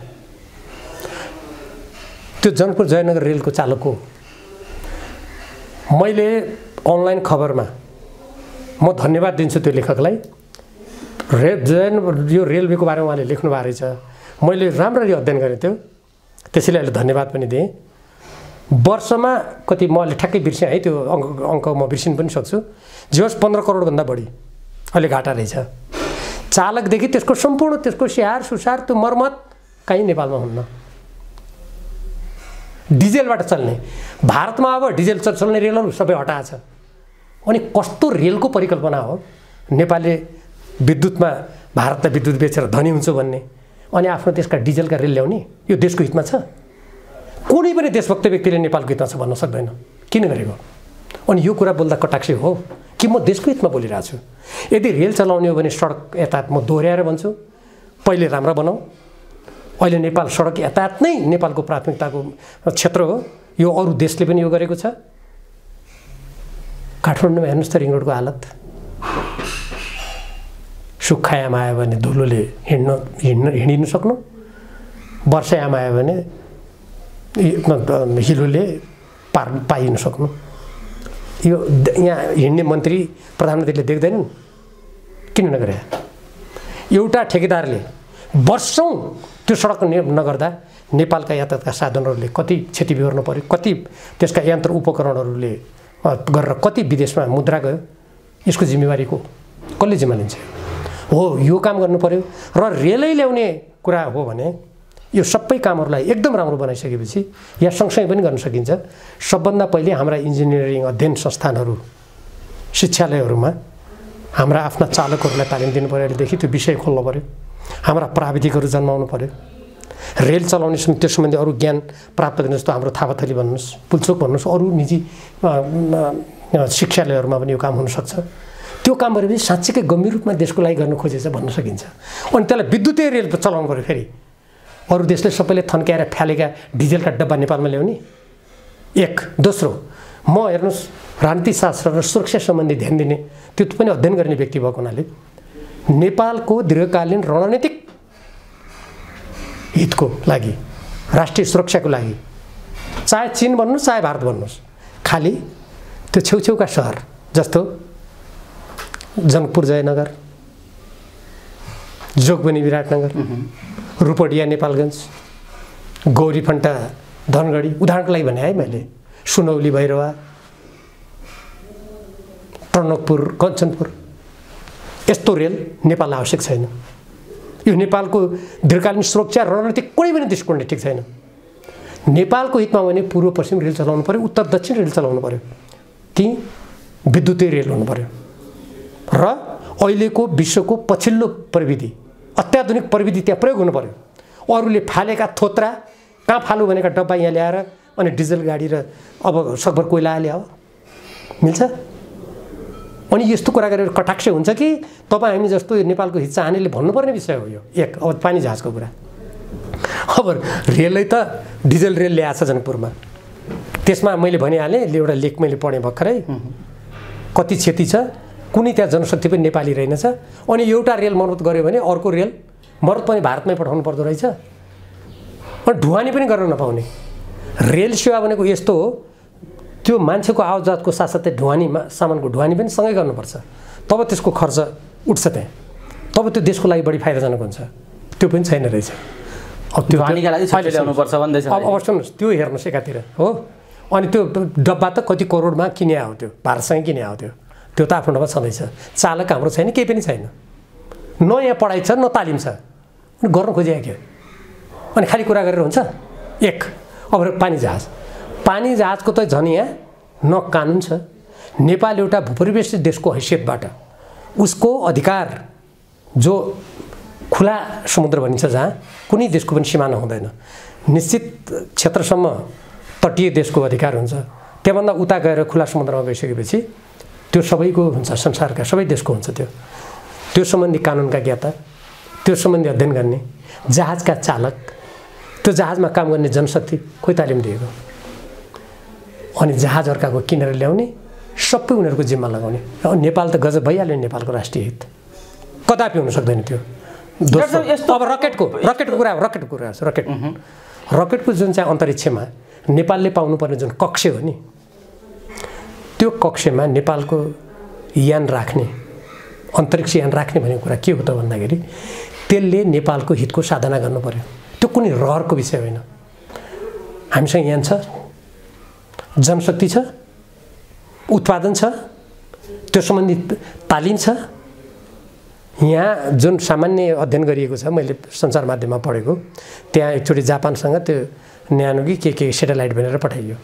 त्यो जनकपुर जयनगर रेलको चालकको मैले अनलाइन खबरमा म धन्यवाद दिन्छु त्यो लेखकलाई। रे जयन यो रेलवेको बारेमा उहाँले लेख्नु भएको रहेछ, मैले राम्ररी अध्ययन गरेँ त्यो, त्यसैले अहिले धन्यवाद पनि दिएँ। वर्षमा कति म अहिले ठ्याक्कै बिर्सेँ है, त्यो अङ्क अङ्क म बिर्सिनु पनि सक्छु, जे होस् पन्ध्र करोडभन्दा बढी अहिले घाटा रहेछ। चालकदेखि त्यसको सम्पूर्ण त्यसको स्याहार सुसार त्यो मर्मत कहीँ नेपालमा हुन्न। डिजेलबाट चल्ने भारतमा अब डिजेल चल्ने रेलहरू सबै हटाएको छ। अनि कस्तो रेलको परिकल्पना हो, नेपालले विद्युतमा भारतलाई विद्युत बेचेर धनी हुन्छ भन्ने, अनि आफ्नो देशका डिजेलका रेल ल्याउने, यो देशको हितमा छ? कुनै पनि देशभक्त व्यक्तिले नेपालको हितमा छ भन्न सक्दैन, किन गरेको? अनि यो कुरा बोल्दा कटाक्ष हो कि म देशको हितमा बोलिरहेको छु। यदि रेल चलाउने हो भने सडक यातायात म दोहोऱ्याएर भन्छु, पहिले राम्रो बनाऊ। अहिले नेपाल सडक यातायात नै नेपालको प्राथमिकताको क्षेत्र हो, यो अरू देशले पनि यो गरेको छ। काठमाडौँमा हेर्नुहोस् त रिङ रोडको हालत, सुक्खायाम आयो भने धुलोले हिँड्न हिँड्न हिँडिनु सक्नु, वर्षायाम आयो भने हिलोले पार पाइनु सक्नु। यो यहाँ हिँड्ने मन्त्री प्रधानमन्त्रीले देख्दैनन्, किन नगरे? एउटा ठेकेदारले वर्षौँ त्यो सडक नगर्दा नेपालका यातायातका साधनहरूले कति क्षति बिहोर्नु पर्यो, कति त्यसका यन्त्र उपकरणहरूले गरेर कति विदेशमा मुद्रा गयो, यसको जिम्मेवारी को कसले जिम्मा लिन्छ? हो यो काम गर्नु पर्यो। र रेलै ल्याउने कुरा हो भने यो सबै कामहरूलाई एकदम राम्रो बनाइसकेपछि यहाँ सँगसँगै पनि गर्न सकिन्छ। सबभन्दा पहिले हाम्रा इन्जिनियरिङ अध्ययन संस्थानहरू शिक्षालयहरूमा हाम्रा आफ्ना चालकहरूलाई तालिम दिनु पर्यो, अहिलेदेखि त्यो विषय खोल्नु पर्यो। हाम्रा प्राविधिकहरू जन्माउनु पर्यो, रेल चलाउने त्यो सम्बन्धी अरू ज्ञान प्राप्त गर्ने, जस्तो हाम्रो थापाथली भन्नुहोस्, पुल्चोक भन्नुहोस्, अरू निजी शिक्षालयहरूमा पनि यो काम हुनसक्छ। त्यो काम गरेपछि साँच्चीकै गम्भीर रूपमा देशको लागि गर्न खोजेछ भन्न सकिन्छ। अनि त्यसलाई विद्युतीय रेल चलाउनु पर्यो। फेरि अरू देशले सबैले थन्क्याएर फ्यालेका डिजेलका डब्बा नेपालमा ल्याउने एक। दोस्रो, म हेर्नुहोस् राजनीतिशास्त्र र सुरक्षा सम्बन्धी ध्यान दिने त्यो पनि अध्ययन गर्ने व्यक्ति भएको हुनाले नेपालको दीर्घकालीन रणनीतिक हितको लागि, राष्ट्रिय सुरक्षाको लागि, चाहे चीन भन्नुहोस् चाहे भारत भन्नुहोस्, खालि त्यो छेउछेउका सहर जस्तो जनकपुर जयनगर, जोगबनी विराटनगर, रूपडिया नेपालगञ्ज, गौरीफन्टा धनगढी उदाहरणको लागि भने है मैले, सुनौली भैरवा, टनकपुर कञ्चनपुर, यस्तो रेल नेपाललाई आवश्यक छैन। यो नेपालको दीर्घकालीन सुरक्षा रणनीति कुनै पनि दृष्टिकोणले ठिक छैन। नेपालको हितमा भने पूर्व पश्चिम रेल चलाउनु पर्यो, उत्तर दक्षिण रेल चलाउनु पर्यो, ती विद्युतीय रेल हुनु पर्यो र अहिलेको विश्वको पछिल्लो प्रविधि अत्याधुनिक प्रविधि त्यहाँ प्रयोग हुनु पर्यो। अरूले फालेका थोत्रा कहाँ फालु भनेका डब्बा यहाँ ल्याएर अनि डिजल गाडी र अब सकभर कोइला ल्याऊ मिल्छ? अनि यस्तो कुरा गरेर कटाक्ष हुन्छ कि तपाईँ हामी जस्तो नेपालको हित चाहनेले भन्नुपर्ने विषय हो यो। एक अब पानी जहाजको कुरा, अब रेलै त डिजल रेल ल्याएको छ जनकपुरमा, त्यसमा मैले भनिहालेँ एउटा लेख मैले पढेँ भर्खरै, कति क्षति छ, कुनै त्यहाँ जनशक्ति पनि नेपाली रहेनछ। अनि एउटा रेल मर्मत गऱ्यो भने अर्को रेल मर्मत पनि भारतमै पठाउनु पर्दो रहेछ। अनि ढुवानी पनि गर्न नपाउने। रेल सेवा भनेको यस्तो हो, त्यो मान्छेको आवजातको साथसाथै ढुवानी सामानको ढुवानी पनि सँगै गर्नुपर्छ, तब त्यसको खर्च उठ्छ त्यहाँ, तब त्यो देशको लागि बढी फाइदाजनक हुन्छ। त्यो पनि छैन रहेछ। अब त्यो ढुवानीका लागि छुट्टै ल्याउनुपर्छ भन्दैछ। अब अब सुन्नुहोस्, त्यो हेर्नुहोस् एकातिर हो, अनि त्यो डब्बा त कति करोडमा किने हो, त्यो भारतसँगै किने हो, त्यो त्यो त आफ्नो ठाउँमा छँदैछ। चालक हाम्रो छैन, केही पनि छैन, न यहाँ पढाइ छ न तालिम छ, अनि गर्नु खोजेको के? अनि खालि कुरा गरेर हुन्छ? एक अब पानी जहाज, पानी जहाजको त झन् यहाँ न कानुन छ। नेपाल एउटा भूपरिवेशित देशको हैसियतबाट उसको अधिकार जो खुला समुद्र भनिन्छ, जहाँ कुनै देशको पनि सिमाना हुँदैन, निश्चित क्षेत्रसम्म तटीय देशको अधिकार हुन्छ, त्यहाँभन्दा उता गएर खुला समुद्रमा गइसकेपछि त्यो सबैको हुन्छ, संसारका सबै देशको हुन्छ। त्यो त्यो सम्बन्धी कानुनका ज्ञाता, त्यो सम्बन्धी अध्ययन गर्ने, जहाजका चालक, त्यो जहाजमा काम गर्ने जनशक्ति खोइ तालिम दिएको, अनि जहाज अर्काको किनेर ल्याउने सबै उनीहरूको जिम्मा लगाउने। नेपाल त गजब भइहाल्यो, नेपालको राष्ट्रिय हित कदापि हुन सक्दैन त्यो। अब रकेटको रकेटको कुरा रकेटको कुरा रकेट रकेटको जुन चाहिँ अन्तरिक्षमा नेपालले पाउनुपर्ने जुन कक्ष हो नि, त्यो कक्षमा नेपालको यान राख्ने, अन्तरिक्ष यान राख्ने भन्ने कुरा के हो त भन्दाखेरि त्यसले नेपालको हितको साधना गर्नु पर्यो। त्यो कुनै रहरको विषय होइन। हामीसँग यान छ, जनशक्ति छ, उत्पादन छ, त्यो सम्बन्धी तालिम छ। यहाँ जुन सामान्य अध्ययन गरिएको छ, मैले सञ्चार माध्यममा पढेको, त्यहाँ एकचोटि जापानसँग त्यो न्यानो कि के के सेटेलाइट भनेर पठाइयो,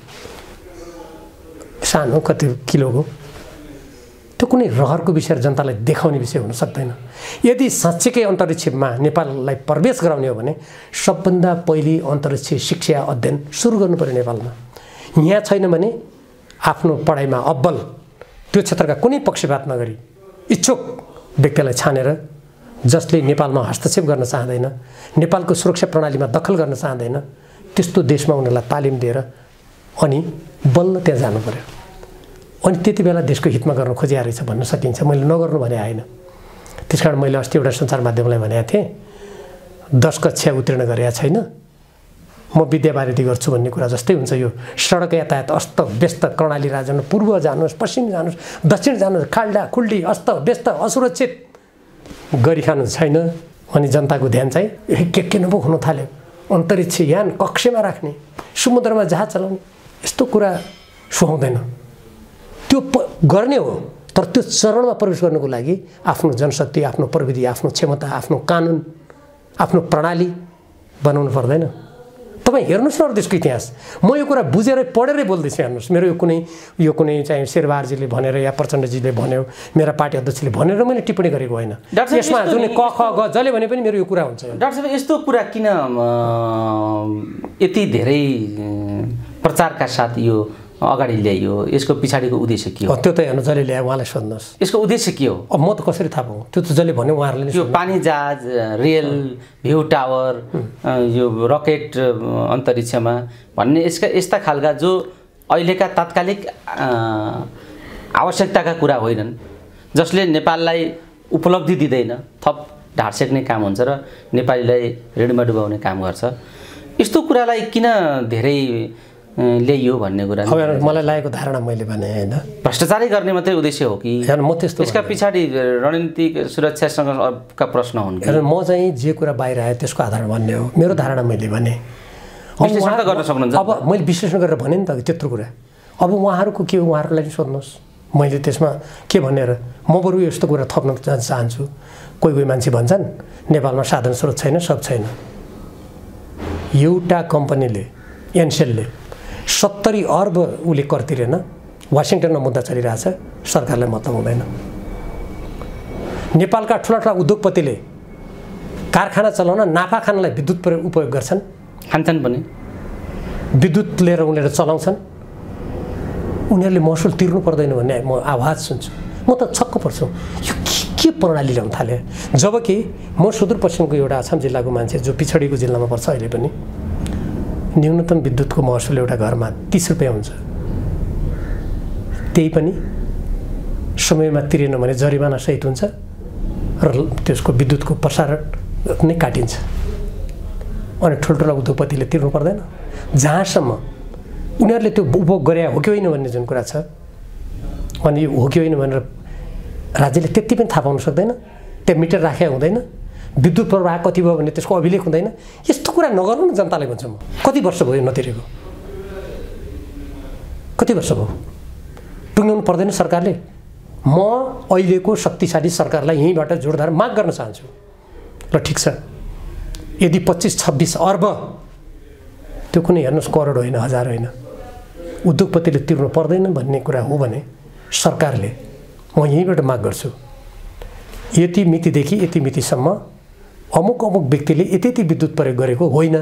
सानो कति किलोको, त्यो कुनै रहरको विषय जनतालाई देखाउने विषय हुन सक्दैन। यदि साँच्चैकै अन्तरिक्षमा नेपाललाई प्रवेश गराउने हो भने सबभन्दा पहिले अन्तरिक्ष शिक्षा अध्ययन सुरु गर्नु पर्यो नेपालमा। यहाँ छैन भने आफ्नो पढाइमा अब्बल त्यो क्षेत्रका कुनै पक्षपात नगरी इच्छुक व्यक्तिलाई छानेर, जसले नेपालमा हस्तक्षेप गर्न चाहँदैन, नेपालको सुरक्षा प्रणालीमा दखल गर्न चाहँदैन, त्यस्तो देशमा उनीहरूलाई तालिम दिएर अनि बल्ल त्यहाँ जानु पर्यो। अनि त्यति बेला देशको हितमा गर्न खोजिया रहेछ भन्न सकिन्छ। मैले नगर्नु भने आएन। त्यस कारण मैले अस्ति एउटा सञ्चार माध्यमलाई भनेको थिएँ, दस कक्षा उत्तीर्ण गरेका छैन, म विद्यावारिधि गर्छु भन्ने कुरा जस्तै हुन्छ। यो सडक यातायात अस्त व्यस्त, कर्णाली राजन पूर्व जानुहोस्, पश्चिम जानुहोस्, दक्षिण जानुहोस्, खाल्डा खुल्डी अस्त व्यस्त असुरक्षित गरिखानु छैन। अनि जनताको ध्यान चाहिँ के के नभो हुन थाल्यो, अन्तरिक्ष यान कक्षमा राख्ने, समुद्रमा जहाज चलाउने, यस्तो कुरा सुहाउँदैन। त्यो गर्ने हो, तर त्यो चरणमा प्रवेश गर्नको लागि आफ्नो जनशक्ति, आफ्नो प्रविधि, आफ्नो क्षमता, आफ्नो कानुन, आफ्नो प्रणाली बनाउनु पर्दैन। तपाईँ हेर्नुहोस् न अरू देशको इतिहास। म यो कुरा बुझेरै पढेरै बोल्दैछु, हेर्नुहोस्। मेरो यो कुनै यो कुनै चाहिँ शेरबहादुरजीले भनेर या प्रचण्डजीले भन्यो, मेरा पार्टी अध्यक्षले भनेर मैले टिप्पणी गरेको होइन। यसमा जुन क ख ग जसले भने पनि मेरो यो कुरा हुन्छ। डाक्टर साहब, यस्तो कुरा किन यति धेरै प्रचारका साथ यो अगाडि ल्याइयो? यसको पछाडिको उद्देश्य के हो? त्यो त हेर्नु जसले ल्यायो उहाँलाई सोध्नुहोस्, यसको उद्देश्य के हो? अब म त कसरी थाहा पाऊँ? त्यो त जसले भन्यो उहाँहरूले। यो पानी जहाज, रेल, भ्यू टावर, यो रकेट अन्तरिक्षमा भन्ने यसका यस्ता खालका जो अहिलेका तात्कालिक आवश्यकताका कुरा होइनन्, जसले नेपाललाई उपलब्धि दिँदैन, थप ढाड सेक्ने काम हुन्छ र नेपालीलाई ऋणमा डुबाउने काम गर्छ। यस्तो कुरालाई किन धेरै ल्याइयो भन्ने कुरा अब मलाई लागेको धारणा मैले भने होइन, भ्रष्टाचारै गर्ने मात्रै उद्देश्य हो कि? हेर्नु, म त्यस्तो यसका पछाडि रणनीतिक सुरक्षासँगका प्रश्न हुन्। हेर्नु, म चाहिँ जे कुरा बाहिर आयो त्यसको आधारमा भन्ने हो। मेरो धारणा मैले भने, विश्लेषण त गर्न सक्नुहुन्छ। अब मैले विश्लेषण गरेर भने नि त त्यत्रो कुरा। अब उहाँहरूको के हो उहाँहरूलाई सोध्नुहोस्। मैले त्यसमा के भनेर म बरु यस्तो कुरा थप्न चाहन्छु। कोही कोही मान्छे भन्छन् नेपालमा साधन स्रोत छैन, सब छैन। एउटा कम्पनीले एनसेलले सत्तरी अर्ब उसले कर तिरेन, वासिङटनमा मुद्दा चलिरहेछ, सरकारलाई मतलब हुँदैन। नेपालका ठुला ठुला उद्योगपतिले कारखाना चलाउन नाफा खानलाई विद्युत प्रयोग उपयोग गर्छन्, खान्छन् पनि, विद्युत लिएर उनीहरू चलाउँछन्, उनीहरूले महसुल तिर्नु पर्दैन भन्ने म आवाज सुन्छु। म त छक्क पर्छु, यो के प्रणाली ल्याउन थाले। जबकि म सुदूरपश्चिमको एउटा आसाम जिल्लाको मान्छे जो पिछडिको जिल्लामा पर्छ, अहिले पनि न्यूनतम विद्युतको महसुल एउटा घरमा तीस रुपियाँ हुन्छ। त्यही पनि समयमा तिरेन भने जरिमाना सहित हुन्छ र त्यसको विद्युतको प्रसारण नै काटिन्छ। अनि ठुल्ठुला उद्योगपतिले तिर्नु पर्दैन। जहाँसम्म उनीहरूले त्यो उपभोग गरे हो कि होइन भन्ने जुन कुरा छ, अनि हो कि होइन भनेर राज्यले त्यति पनि थाहा पाउन सक्दैन। त्यहाँ मिटर राखेको हुँदैन, विद्युत प्रवाह कति भयो भने त्यसको अभिलेख हुँदैन। यस्तो कुरा नगर्नु न जनतालाई भन्छु म। कति वर्ष भयो नतिरेको? कति वर्ष भयो? टुङ्ग्याउनु पर्दैन सरकारले? म अहिलेको शक्तिशाली सरकारलाई यहीँबाट जोडदार माग गर्न चाहन्छु। ल ठिक छ, यदि पच्चिस छब्बिस अर्ब, त्यो कुनै हेर्नुहोस् करोड होइन, हजार होइन, उद्योगपतिले तिर्नु पर्दैन भन्ने कुरा हो भने सरकारले, म यहीँबाट माग गर्छु, यति मितिदेखि यति मितिसम्म अमुक अमुक व्यक्तिले यति यति विद्युत प्रयोग गरेको होइन,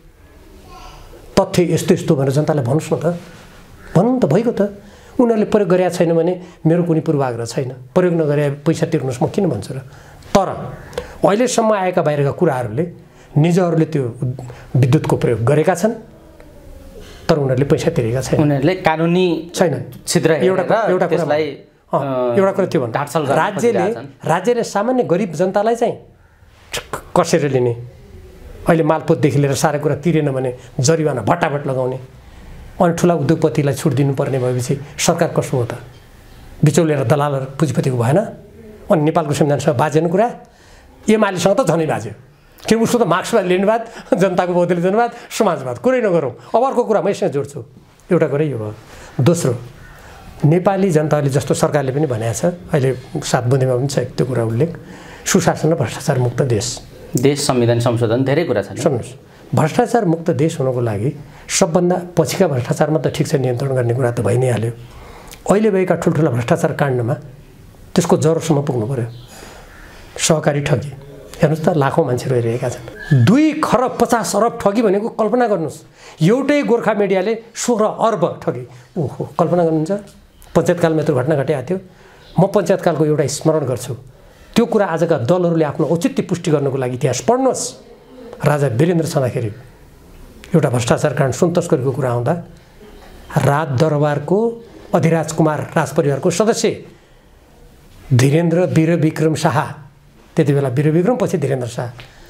तथ्य यस्तो यस्तो भनेर जनतालाई भन्नुहोस् न त। भन्नु त भइगयो त। उनीहरूले प्रयोग गरेका छैन भने मेरो कुनै पूर्वाग्रह छैन, प्रयोग नगरे पैसा तिर्नुहोस्, म किन भन्छु र। तर अहिलेसम्म आएका बाहिरका कुराहरूले निजहरूले त्यो विद्युतको प्रयोग गरेका छन्, तर उनीहरूले पैसा तिरेका छैन। उनीहरूले कानुनी छैन छिद्र एउटा एउटा त्यसलाई एउटा कुरा त्यो भन्नु, राज्यले राज्यले सामान्य गरिब जनतालाई चाहिँ कसेर लिने, अहिले मालपोतदेखि लिएर सारा कुरा तिरेन भने जरिवाना भट्टाभट लगाउने, अनि ठुला उद्योगपतिलाई छुट दिनुपर्ने भएपछि सरकार कसो हो त? बिचौलिएर दलालहरू पुँजीपतिको भएन? अनि नेपालको संविधानसँग बाजेन कुरा, एमालेसँग त झनै बाज्यो। कि उसको त मार्क्सवाद लेनिनवाद, जनताको बहुदलीय जनवाद, समाजवाद, कुरै नगरौँ। अब अर्को कुरा म यसमा जोड्छु, एउटा कुरै यो भयो। दोस्रो, नेपाली जनताले जस्तो सरकारले पनि भनेको छ, अहिले सात बुँदेमा पनि छ त्यो कुरा उल्लेख, सुशासन र भ्रष्टाचार मुक्त देश। देश संविधान संशोधन धेरै कुरा छ। सुन्नुहोस्, भ्रष्टाचार मुक्त देश हुनको लागि सबभन्दा पछिका भ्रष्टाचारमा त ठिक छ, नियन्त्रण गर्ने कुरा त भइ नै हाल्यो। अहिले भएका ठुल्ठुला भ्रष्टाचार काण्डमा त्यसको जरोसम्म पुग्नु पर्यो। सहकारी ठगी हेर्नुहोस् त, लाखौँ मान्छे रोइरहेका छन्। दुई खरब पचास अरब ठगी भनेको कल्पना गर्नुहोस्। एउटै गोर्खा मिडियाले सोह्र अर्ब ठगी। ओहो, कल्पना गर्नुहुन्छ? पञ्चायतकालमा यत्रो घटना घटिएको थियो। म पञ्चायतकालको एउटा स्मरण गर्छु, त्यो कुरा आजका दलहरूले आफ्नो औचित्य पुष्टि गर्नको लागि इतिहास पढ्नुहोस्। राजा वीरेन्द्र छँदाखेरि एउटा भ्रष्टाचार काण्ड सुन तस्करीको कुरा आउँदा राज दरबारको अधिराज कुमार राजपरिवारको सदस्य धीरेन्द्र वीर विक्रम शाह, त्यति बेला वीर विक्रम पछि धीरेन्द्र शाह,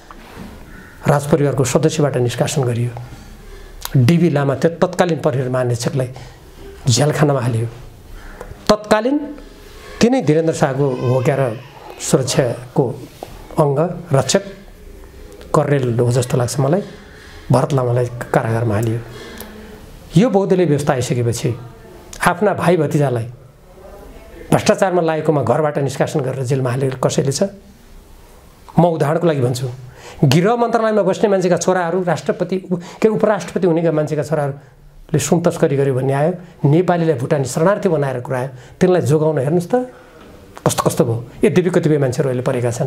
राजपरिवारको सदस्यबाट निष्कासन गरियो। डिबी लामा त्यो तत्कालीन प्रहरी महानिरीक्षकलाई झ्यालखानामा हालियो। तत्कालीन तिनै धीरेन्द्र शाहको होक्याएर सुरक्षाको अङ्ग रक्षक कर्नेल हो जस्तो लाग्छ मलाई, भरत लामालाई कारागारमा हालियो। यो बहुदलीय व्यवस्था आइसकेपछि आफ्ना भाइ भतिजालाई भ्रष्टाचारमा लागेकोमा घरबाट निष्कासन गरेर जेलमा हालेर कसैले छ? म उदाहरणको लागि भन्छु, गृह मन्त्रालयमा बस्ने मान्छेका छोराहरू राष्ट्रपति के उपराष्ट्रपति हुनेका मान्छेका छोराहरूले सुन तस्करी गर्यो भन्ने आयो। नेपालीलाई भुटानी शरणार्थी बनाएर कुरायो, तिनलाई जोगाउन हेर्नुहोस् त कस्तो कस्तो भयो। यद्यपि कतिपय मान्छेहरू अहिले परेका छन्।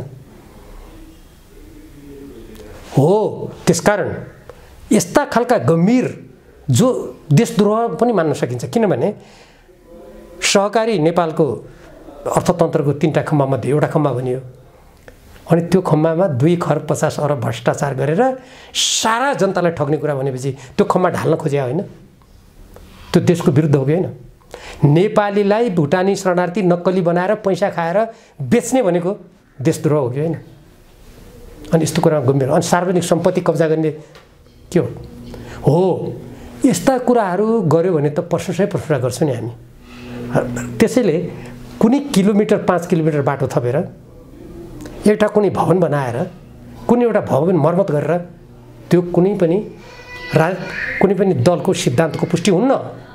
हो, त्यसकारण यस्ता खालका गम्भीर जो देशद्रोह पनि मान्न सकिन्छ, किनभने सहकारी नेपालको अर्थतन्त्रको तीनटा खम्बामध्ये एउटा खम्बा बनियो, अनि त्यो खम्बामा दुई खरब पचास अरब भ्रष्टाचार गरेर सारा जनतालाई ठग्ने कुरा भनेपछि त्यो खम्बा ढाल्न खोजे होइन? त्यो देशको विरुद्ध हो कि होइन? नेपालीलाई भुटानी शरणार्थी नक्कली बनाएर पैसा खाएर बेच्ने भनेको देशद्रोह हो कि होइन? अनि यस्तो कुरा गम्भीर। अनि सार्वजनिक सम्पत्ति कब्जा गर्ने के हो? हो, यस्ता कुराहरू गर्यो भने त प्रशंसै प्रशंसा गर्छौँ नि हामी। त्यसैले कुनै किलोमिटर पाँच किलोमिटर बाटो थपेर एउटा कुनै भवन बनाएर कुनै एउटा भवन मर्मत गरेर त्यो कुनै पनि रा कुनै पनि दलको सिद्धान्तको पुष्टि हुन्न। त्यो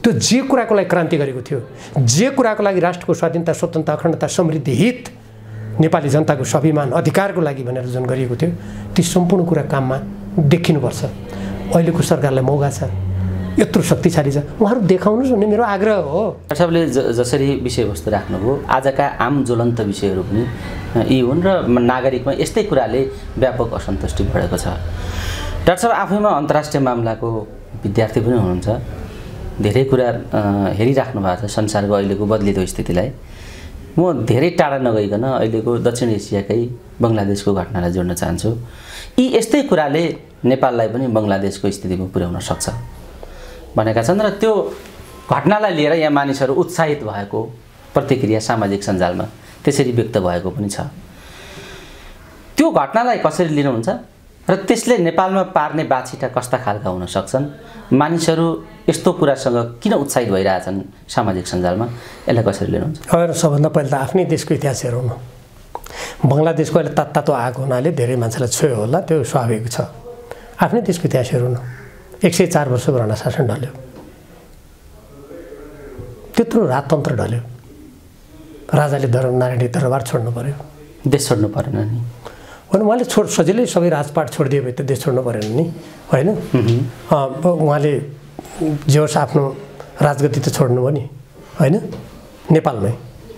त्यो जे कुराको लागि क्रान्ति गरेको थियो, जे कुराको लागि राष्ट्रको स्वाधीनता, स्वतन्त्रता, अखण्डता, समृद्धि, हित, नेपाली जनताको स्वाभिमान, अधिकारको लागि भनेर जुन गरिएको थियो, ती सम्पूर्ण कुरा काममा देखिनुपर्छ। अहिलेको सरकारलाई मौका छ, यत्रो शक्तिशाली छ, उहाँहरू देखाउनुहोस् भन्ने मेरो आग्रह हो। सबले जसरी विषयवस्तु राख्नुभयो, आजका आम ज्वलन्त विषयहरू पनि यी हुन् र नागरिकमा यस्तै कुराले व्यापक असन्तुष्टि बढेको छ। डाक्टर साहब आफैमा अन्तर्राष्ट्रिय मामलाको विद्यार्थी पनि हुनुहुन्छ, धेरै कुरा हेरिराख्नु भएको छ संसारको अहिलेको बदलिदो स्थितिलाई। म धेरै टाढा नगइकन अहिलेको दक्षिण एसियाकै बङ्गलादेशको घटनालाई जोड्न चाहन्छु। यी यस्तै कुराले नेपाललाई पनि बङ्गलादेशको स्थितिमा पुर्याउन सक्छ भनेका छन् र त्यो घटनालाई लिएर यहाँ मानिसहरू उत्साहित भएको प्रतिक्रिया सामाजिक सञ्जालमा त्यसरी व्यक्त भएको पनि छ। त्यो घटनालाई कसरी लिनुहुन्छ र त्यसले नेपालमा पार्ने बाछिटा कस्ता खालका हुन सक्छन्? मानिसहरू यस्तो कुरासँग किन उत्साहित भइरहेछन् सामाजिक सञ्जालमा, यसलाई कसरी लिनुहुन्छ? अब सबभन्दा पहिला त आफ्नै देशको इतिहास हेरौँ न। बङ्गलादेशको अहिले तात्तातो आएको हुनाले धेरै मान्छेलाई छोयो होला, त्यो स्वाभाविक छ। आफ्नै देशको इतिहास हेरौँ न। एक सय चार वर्षको राणा शासन ढल्यो, त्यत्रो राजतन्त्र ढल्यो, राजाले दर नारायणी दरबार छोड्नु पर्यो, देश छोड्नु परेन नि। होइन, उहाँले छोड सजिलै सबै राजपाट छोडिदियो भने त देश छोड्नु परेन नि, होइन? उहाँले जे होस् आफ्नो राजगद्दी त छोड्नु भयो नि, होइन, नेपालमै।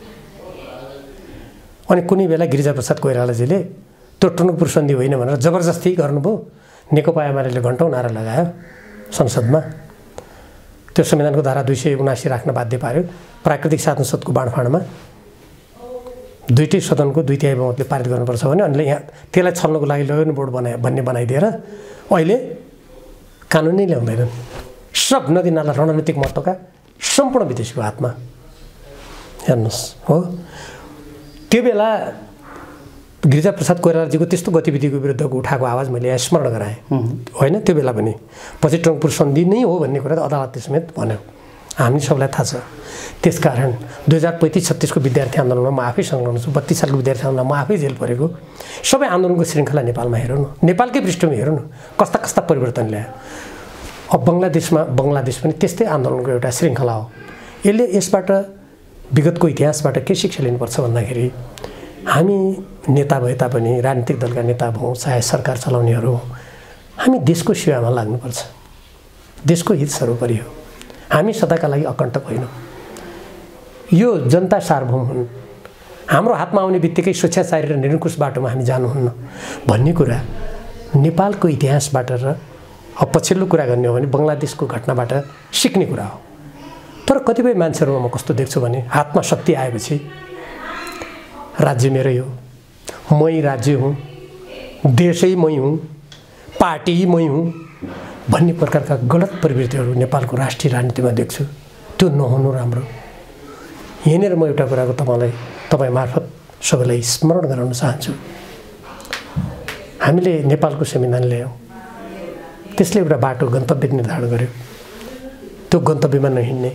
अनि कुनै बेला गिरिजाप्रसाद कोइरालाजीले त्यो टनकपुर सन्धि होइन भनेर जबरजस्ती गर्नुभयो। नेकपा एमाले घन्टौँ नारा लगायो संसदमा, त्यो संविधानको धारा दुई सय उनासी राख्न बाध्य पार्यो। प्राकृतिक साधन स्रोतको बाँडफाँडमा दुईटै सदनको दुई तिहाई बहुमतले पारित गर्नुपर्छ भने अनि यहाँ त्यसलाई छल्नको लागि लगन बोर्ड बनाए भन्ने बनाइदिएर अहिले कानुनै ल्याउँदैनन्। सब नदी नाला रणनीतिक महत्त्वका सम्पूर्ण विदेशीको हातमा। हेर्नुहोस्, हो त्यो बेला गिरिजाप्रसाद कोइरालाजीको त्यस्तो गतिविधिको विरुद्धको उठाएको आवाज मैले यहाँ स्मरण गराएँ, होइन? त्यो बेला पनि पछि टनकपुर सन्धि नै हो भन्ने कुरा त अदालतले समेत भन्यो, हामी सबलाई थाहा छ। त्यसकारण दुई हजार पैँतिस छत्तिसको विद्यार्थी आन्दोलनमा म आफै संलग्न छु। बत्तिस सालको विद्यार्थी आन्दोलनमा म आफै जेल परेको। सबै आन्दोलनको श्रृङ्खला नेपालमा हेरौँ न, नेपालकै पृष्ठभूमि हेरौँ न, कस्ता कस्ता परिवर्तन ल्यायो। अब बङ्गलादेशमा बङ्गलादेश पनि त्यस्तै आन्दोलनको एउटा श्रृङ्खला हो। यसले यसबाट विगतको इतिहासबाट के शिक्षा लिनुपर्छ भन्दाखेरि, हामी नेता भए तापनि, राजनीतिक दलका नेता भयौँ, चाहे सरकार चलाउनेहरू, हामी देशको सेवामा लाग्नुपर्छ। देशको हित सर्वोपरि हो। हामी सदाका लागि अकण्टक होइनौँ। यो जनता सार्वभौम हुन्। हाम्रो हातमा आउने बित्तिकै स्वेच्छाचारी र निरङ्कुश बाटोमा हामी जानुहुन्न भन्ने कुरा नेपालको इतिहासबाट र अब पछिल्लो कुरा गर्ने हो भने बङ्गलादेशको घटनाबाट सिक्ने कुरा हो। तर कतिपय मान्छेहरूमा म कस्तो देख्छु भने, हातमा शक्ति आएपछि राज्य मेरै हो, मै राज्य हुँ, देशै मै हुँ, पार्टी मै हुँ भन्ने प्रकारका गलत प्रवृत्तिहरू नेपालको राष्ट्रिय राजनीतिमा देख्छु। त्यो नहुनु राम्रो। यहाँनिर म एउटा कुराको तपाईँलाई तपाईँ मार्फत सबैलाई स्मरण गराउन चाहन्छु। हामीले नेपालको संविधान ल्यायौँ, त्यसले एउटा बाटो गन्तव्य निर्धारण गर्यो, त्यो गन्तव्यमा नहिँड्ने।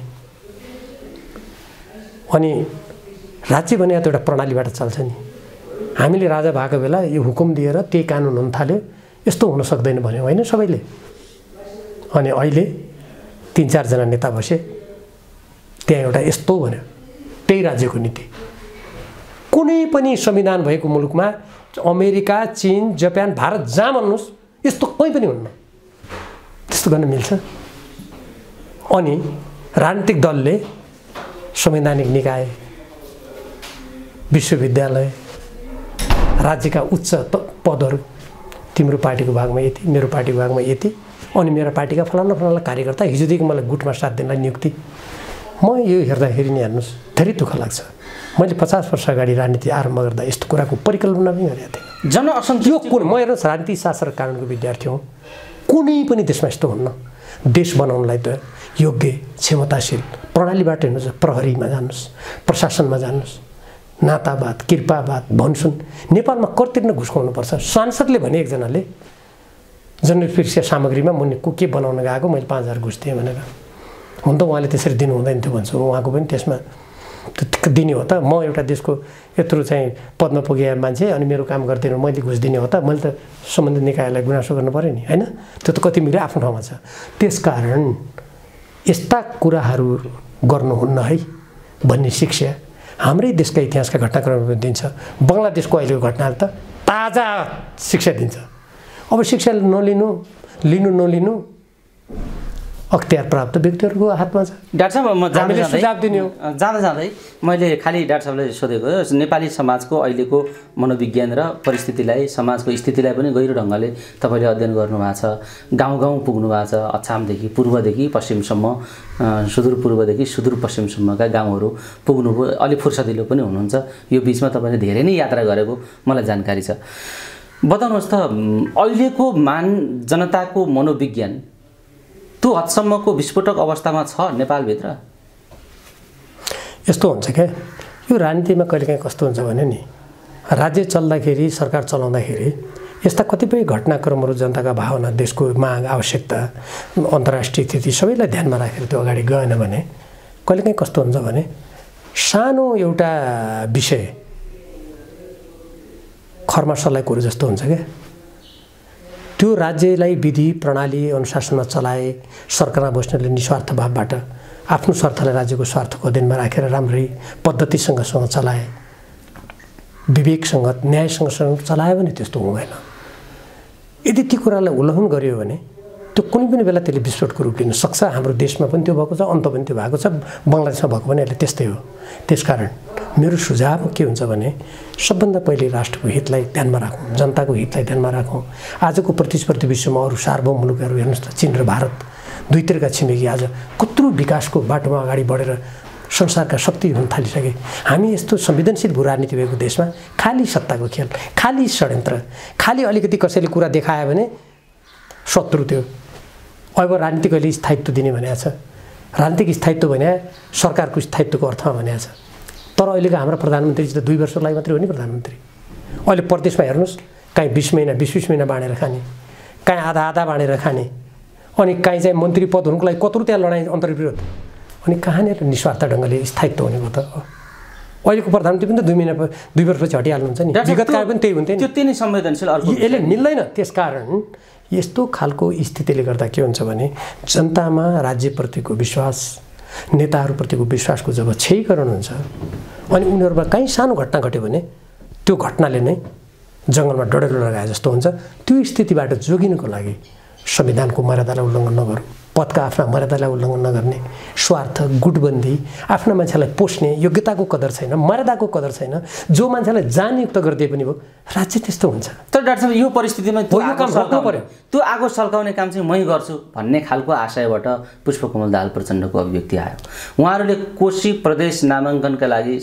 अनि राज्य भने त एउटा प्रणालीबाट चल्छ नि। हामीले राजा भएको बेला यो हुकुम दिएर त्यही कानुन हुन थाल्यो, यस्तो हुन सक्दैन भन्यो, होइन सबैले? अनि अहिले तिन चारजना नेता बसे, त्यहाँ एउटा यस्तो भन्यो, त्यही राज्यको नीति। कुनै पनि संविधान भएको मुलुकमा अमेरिका, चीन, जापान, भारत जहाँ भन्नुहोस्, यस्तो कहीँ पनि हुन्न। त्यस्तो गर्न मिल्छ? अनि राजनीतिक दलले संवैधानिक निकाय, विश्वविद्यालय, राज्यका उच्च पदहरू, तिम्रो पार्टीको भागमा यति, मेरो पार्टीको भागमा यति, अनि मेरो पार्टीका फलाना फलाना कार्यकर्ता हिजोदेखि मलाई गुटमा साथ दिनलाई नियुक्ति। म यो हेर्दाखेरि नि हेर्नुहोस्, धेरै दुःख लाग्छ। मैले पचास वर्ष अगाडि राजनीति आरम्भ गर्दा यस्तो कुराको परिकल्पना पनि गरेको थिएँ। जनअसन्तुष्टि कुन, म हेर्नुहोस् राजनीति शास्त्र कानुनको विद्यार्थी हुँ, कुनै पनि देशमा यस्तो हुन्न। देश बनाउनलाई त योग्य, क्षमताशील प्रणालीबाट हेर्नुहोस्, प्रहरीमा जानुहोस्, प्रशासनमा जानुहोस्, नातावाद, कृपावाद, भन्छन्। नेपालमा कर तिर्न घुस खुवाउनुपर्छ। सांसदले भने एकजनाले जनरल सामग्रीमा म के बनाउन गएको, मैले पाँच हजार घुस दिएँ भनेर। हुन त उहाँले त्यसरी दिनु हुँदैन थियो भन्छु, उहाँको पनि त्यसमा दिने हो त? म एउटा देशको यत्रो चाहिँ पदमा पुगेको मान्छे अनि मेरो काम गर्दिनँ, मैले घुस दिने हो त? मैले त सम्बन्धित निकायलाई गुनासो गर्नु पऱ्यो नि, होइन? त्यो त कति मिल्यो आफ्नो ठाउँमा छ। त्यसकारण यस्ता कुराहरू गर्नुहुन्न है भन्ने शिक्षा हाम्रै देशका इतिहासका घटनाक्रममा दिन्छ। बङ्गलादेशको अहिलेको घटनाले त ताजा शिक्षा दिन्छ। अब शिक्षा नलिनु लिनु नलिनु अख्तियार प्राप्त व्यक्तिहरूको हातमा छ। डाक्टर साहब म हामीले सुझाव दिने हो। जाँदा जाँदै मैले खालि डाक्टर साहबले सोधेको नेपाली समाजको अहिलेको मनोविज्ञान र परिस्थितिलाई समाजको स्थितिलाई पनि गहिरो ढङ्गले तपाईँले अध्ययन गर्नुभएको छ। गाउँ गाउँ पुग्नु भएको छ। अछामदेखि पूर्वदेखि पश्चिमसम्म, सुदूरपूर्वदेखि सुदूरपश्चिमसम्मका गाउँहरू पुग्नुभयो। अलि फुर्सदिलो पनि हुनुहुन्छ। यो बिचमा तपाईँले धेरै नै यात्रा गरेको मलाई जानकारी छ। बताउनुहोस् त अहिलेको मान जनताको मनोविज्ञान त्यो हदसम्मको विस्फोटक अवस्थामा छ नेपालभित्र? यस्तो हुन्छ क्या, यो राजनीतिमा कहिलेकाहीँ कस्तो हुन्छ भने नि राज्य चल्दाखेरि सरकार चलाउँदाखेरि यस्ता कतिपय घटनाक्रमहरू जनताका भावना, देशको माग, आवश्यकता, अन्तर्राष्ट्रिय स्थिति सबैलाई ध्यानमा राखेर त्यो अगाडि गएन भने कहिलेकाहीँ कस्तो हुन्छ भने सानो एउटा विषय खर्मसलाई कुरो जस्तो हुन्छ क्या। त्यो राज्यलाई विधि प्रणाली अनुशासनमा चलाए, सरकारमा बस्नेले निस्वार्थ भावबाट आफ्नो स्वार्थलाई राज्यको स्वार्थको अधीनमा राखेर राम्ररी पद्धतिसँग चलाए, विवेकसँग न्यायसँग चलायो भने त्यस्तो हुँदैन। यदि ती कुरालाई उल्लङ्घन गरियो भने त्यो कुनै पनि बेला त्यसले विस्फोटको रूप लिन सक्छ। हाम्रो देशमा पनि त्यो भएको छ, अन्त पनि त्यो भएको छ, बङ्गलादेशमा भएको पनि अहिले त्यस्तै हो। त्यसकारण मेरो सुझाव के हुन्छ भने सबभन्दा पहिले राष्ट्रको हितलाई ध्यानमा राखौँ, जनताको हितलाई ध्यानमा राखौँ। आजको प्रतिस्पर्धी विश्वमा अरू सार्वभौम मुलुकहरू हेर्नुहोस् त, चीन र भारत दुईतिरका छिमेकी आज कत्रो विकासको बाटोमा अगाडि बढेर संसारका शक्ति हुन थालिसके। हामी यस्तो संवेदनशील भू राजनीति भएको देशमा खालि सत्ताको खेल, खालि षड्यन्त्र, खालि अलिकति कसैले कुरा देखायो भने शत्रु। त्यो अब राजनीतिक अहिले स्थायित्व दिने भनेको छ। राजनीतिक स्थायित्व भने सरकारको स्थायित्वको अर्थमा भनेको छ। तर अहिलेको हाम्रो प्रधानमन्त्री त दुई वर्षको लागि मात्रै हो नि प्रधानमन्त्री। अहिले प्रदेशमा हेर्नुहोस्, काहीँ बिस महिना बिस बिस महिना बाँडेर खाने, काहीँ आधा आधा बाँडेर खाने, अनि काहीँ चाहिँ मन्त्री पद हुनुको लागि कत्रो त्यहाँ लडाइँ अन्तर्विरोध, अनि कहाँनिर निस्वार्थ ढङ्गले स्थायित्व हुने भयो त? अहिलेको प्रधानमन्त्री पनि त दुई महिना दुई वर्षपछि हटिहाल्नुहुन्छ नि। विगत काल पनि त्यही हुन्थ्यो नि। त्यो त्यही संवेदनशील यसले मिल्दैन। त्यसकारण यस्तो खालको स्थितिले गर्दा के हुन्छ भने जनतामा राज्यप्रतिको विश्वास, नेताहरूप्रतिको विश्वासको जब क्षयीकरण हुन्छ अनि उनीहरूमा कहीँ सानो घटना घट्यो भने त्यो घटनाले नै जङ्गलमा डढेलो लगाए जस्तो हुन्छ। त्यो स्थितिबाट जोगिनको लागि संविधानको मर्यादालाई उल्लङ्घन नगरौँ, पदका आफ्ना मर्यादालाई उल्लङ्घन नगर्ने, स्वार्थ, गुटबन्दी, आफ्ना मान्छेलाई पोस्ने योग्यताको कदर छैन, मर्यादाको कदर छैन, जो मान्छेलाई जानयुक्त गरिदिए पनि भयो, राज्य त्यस्तो हुन्छ। तर डाक्टर साहब यो परिस्थितिमा त्यो काम रोक्नु पर्यो, त्यो आगो सल्काउने काम चाहिँ मै गर्छु भन्ने खालको आशयबाट पुष्पकमल दाहाल प्रचण्डको अभिव्यक्ति आयो। उहाँहरूले कोशी प्रदेश नामाङ्कनका लागि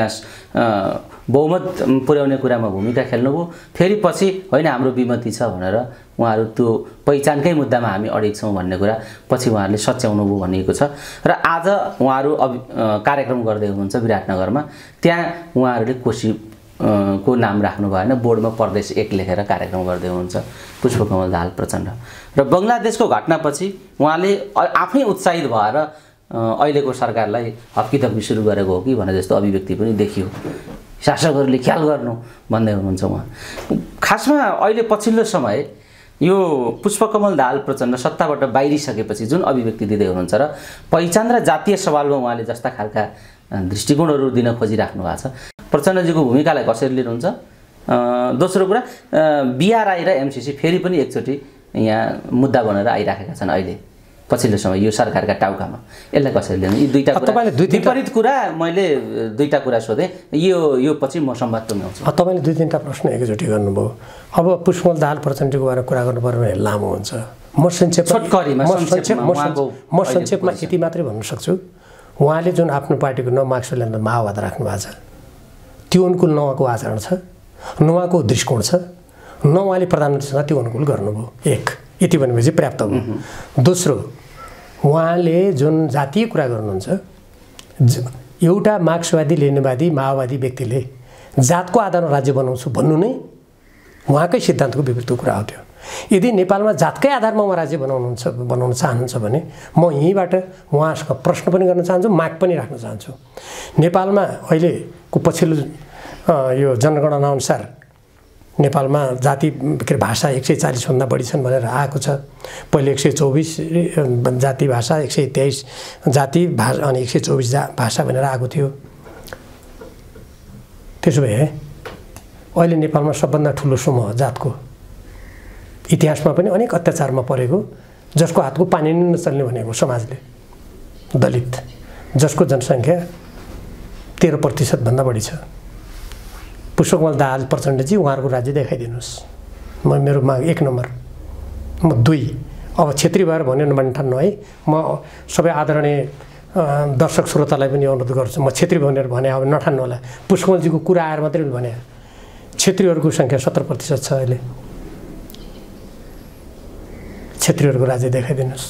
त्यहाँ बहुमत पुर्याउने कुरामा भूमिका खेल्नुभयो। फेरि पछि होइन हाम्रो विमति छ भनेर उहाँहरू त्यो पहिचानकै मुद्दामा हामी अडिग छौँ भन्ने कुरा पछि उहाँहरूले सच्याउनु भयो भनिएको छ। र आज उहाँहरू अभि कार्यक्रम गर्दै हुनुहुन्छ विराटनगरमा, त्यहाँ उहाँहरूले कोशी को नाम राख्नु भएन, बोर्डमा प्रदेश एक लेखेर कार्यक्रम गर्दै हुनुहुन्छ पुष्पकमल दाहाल प्रचण्ड। र बङ्गलादेशको घटनापछि उहाँले आफै उत्साहित भएर अहिलेको सरकारलाई हप्कीतप्की सुरु गरेको हो कि भने जस्तो अभिव्यक्ति पनि देखियो। शासकहरूले ख्याल गर्नु भन्दै हुनुहुन्छ उहाँ। खासमा अहिले पछिल्लो समय यो पुष्पकमल दाहाल प्रचण्ड सत्ताबाट बाहिरिसकेपछि जुन अभिव्यक्ति दिँदै हुनुहुन्छ र पहिचान र जातीय सवालमा उहाँले जस्ता खालका दृष्टिकोणहरू दिन खोजिराख्नु भएको छ, प्रचण्डजीको भूमिकालाई कसरी लिनुहुन्छ? दोस्रो कुरा, बिआरआई र एमसिसी फेरि पनि एकचोटि यहाँ मुद्दा बनेर आइराखेका छन् अहिले पछिल्लो समय यो सरकारका टाउकामा, यसलाई कसरी लिनु? यी दुईवटा कुरा विपरीत कुरा मैले दुईवटा कुरा सोधेँ, यो यो पछि म संवाद टुङ्ग्याउँछु। तपाईँले दुई तिनवटा प्रश्न एकचोटि गर्नुभयो। अब पुष्पकमल दाहाल प्रचण्डको बारेमा कुरा गर्नुपर्यो भने लामो हुन्छ। म संक्षेपमा म संक्षेपमा यति मात्रै भन्न सक्छु, उहाँले जुन आफ्नो पार्टीको न मार्क्सवादी न माओवाद राख्नु भएको छ, त्यो अनुकूल न उहाँको आचरण छ, न उहाँको दृष्टिकोण छ, न उहाँले प्रधानमन्त्रीसँग त्यो अनुकूल गर्नुभयो। एक, यति भनेपछि पर्याप्त हो। दोस्रो, उहाँले जुन जातीय कुरा गर्नुहुन्छ, एउटा मार्क्सवादी लेनिनवादी माओवादी व्यक्तिले जातको आधारमा राज्य बनाउँछु भन्नु नै उहाँकै सिद्धान्तको विपरीतको कुरा हो। त्यो यदि नेपालमा जातकै आधारमा उहाँ राज्य बनाउनुहुन्छ बनाउन चाहनुहुन्छ भने म यहीँबाट उहाँसँग प्रश्न पनि गर्न चाहन्छु, माग पनि राख्न चाहन्छु। नेपालमा अहिलेको पछिल्लो यो जनगणना अनुसार नेपालमा जाति के अरे भाषा एक सय चालिसभन्दा बढी छन् भनेर आएको छ। पहिले एक सय चौबिस जाति भाषा, एक सय तेइस जाति भाषा अनि एक सय चौबिस जा भाषा भनेर आएको थियो। त्यसो भए अहिले नेपालमा सबभन्दा ठुलो समूह जातको इतिहासमा पनि अनेक अत्याचारमा परेको, जसको हातको पानी नै नचल्ने भनेको समाजले दलित, जसको जनसङ्ख्या तेह्र प्रतिशतभन्दा बढी छ। पुष्पकमल दाहाल प्रचण्डजी, उहाँहरूको राज्य देखाइदिनुहोस्। म मेरो माग एक नम्बर, म दुई। अब क्षेत्री भएर भन्यो नभन्ठान्नु है, म सबै आदरणीय दर्शक श्रोतालाई पनि अनुरोध गर्छु, म क्षेत्री भनेर भने अब नठान्नु होला। पुष्पकमलजीको कुरा आएर मात्रै भने क्षेत्रीहरूको सङ्ख्या सत्र प्रतिशत छ अहिले। क्षेत्रीहरूको राज्य देखाइदिनुहोस्।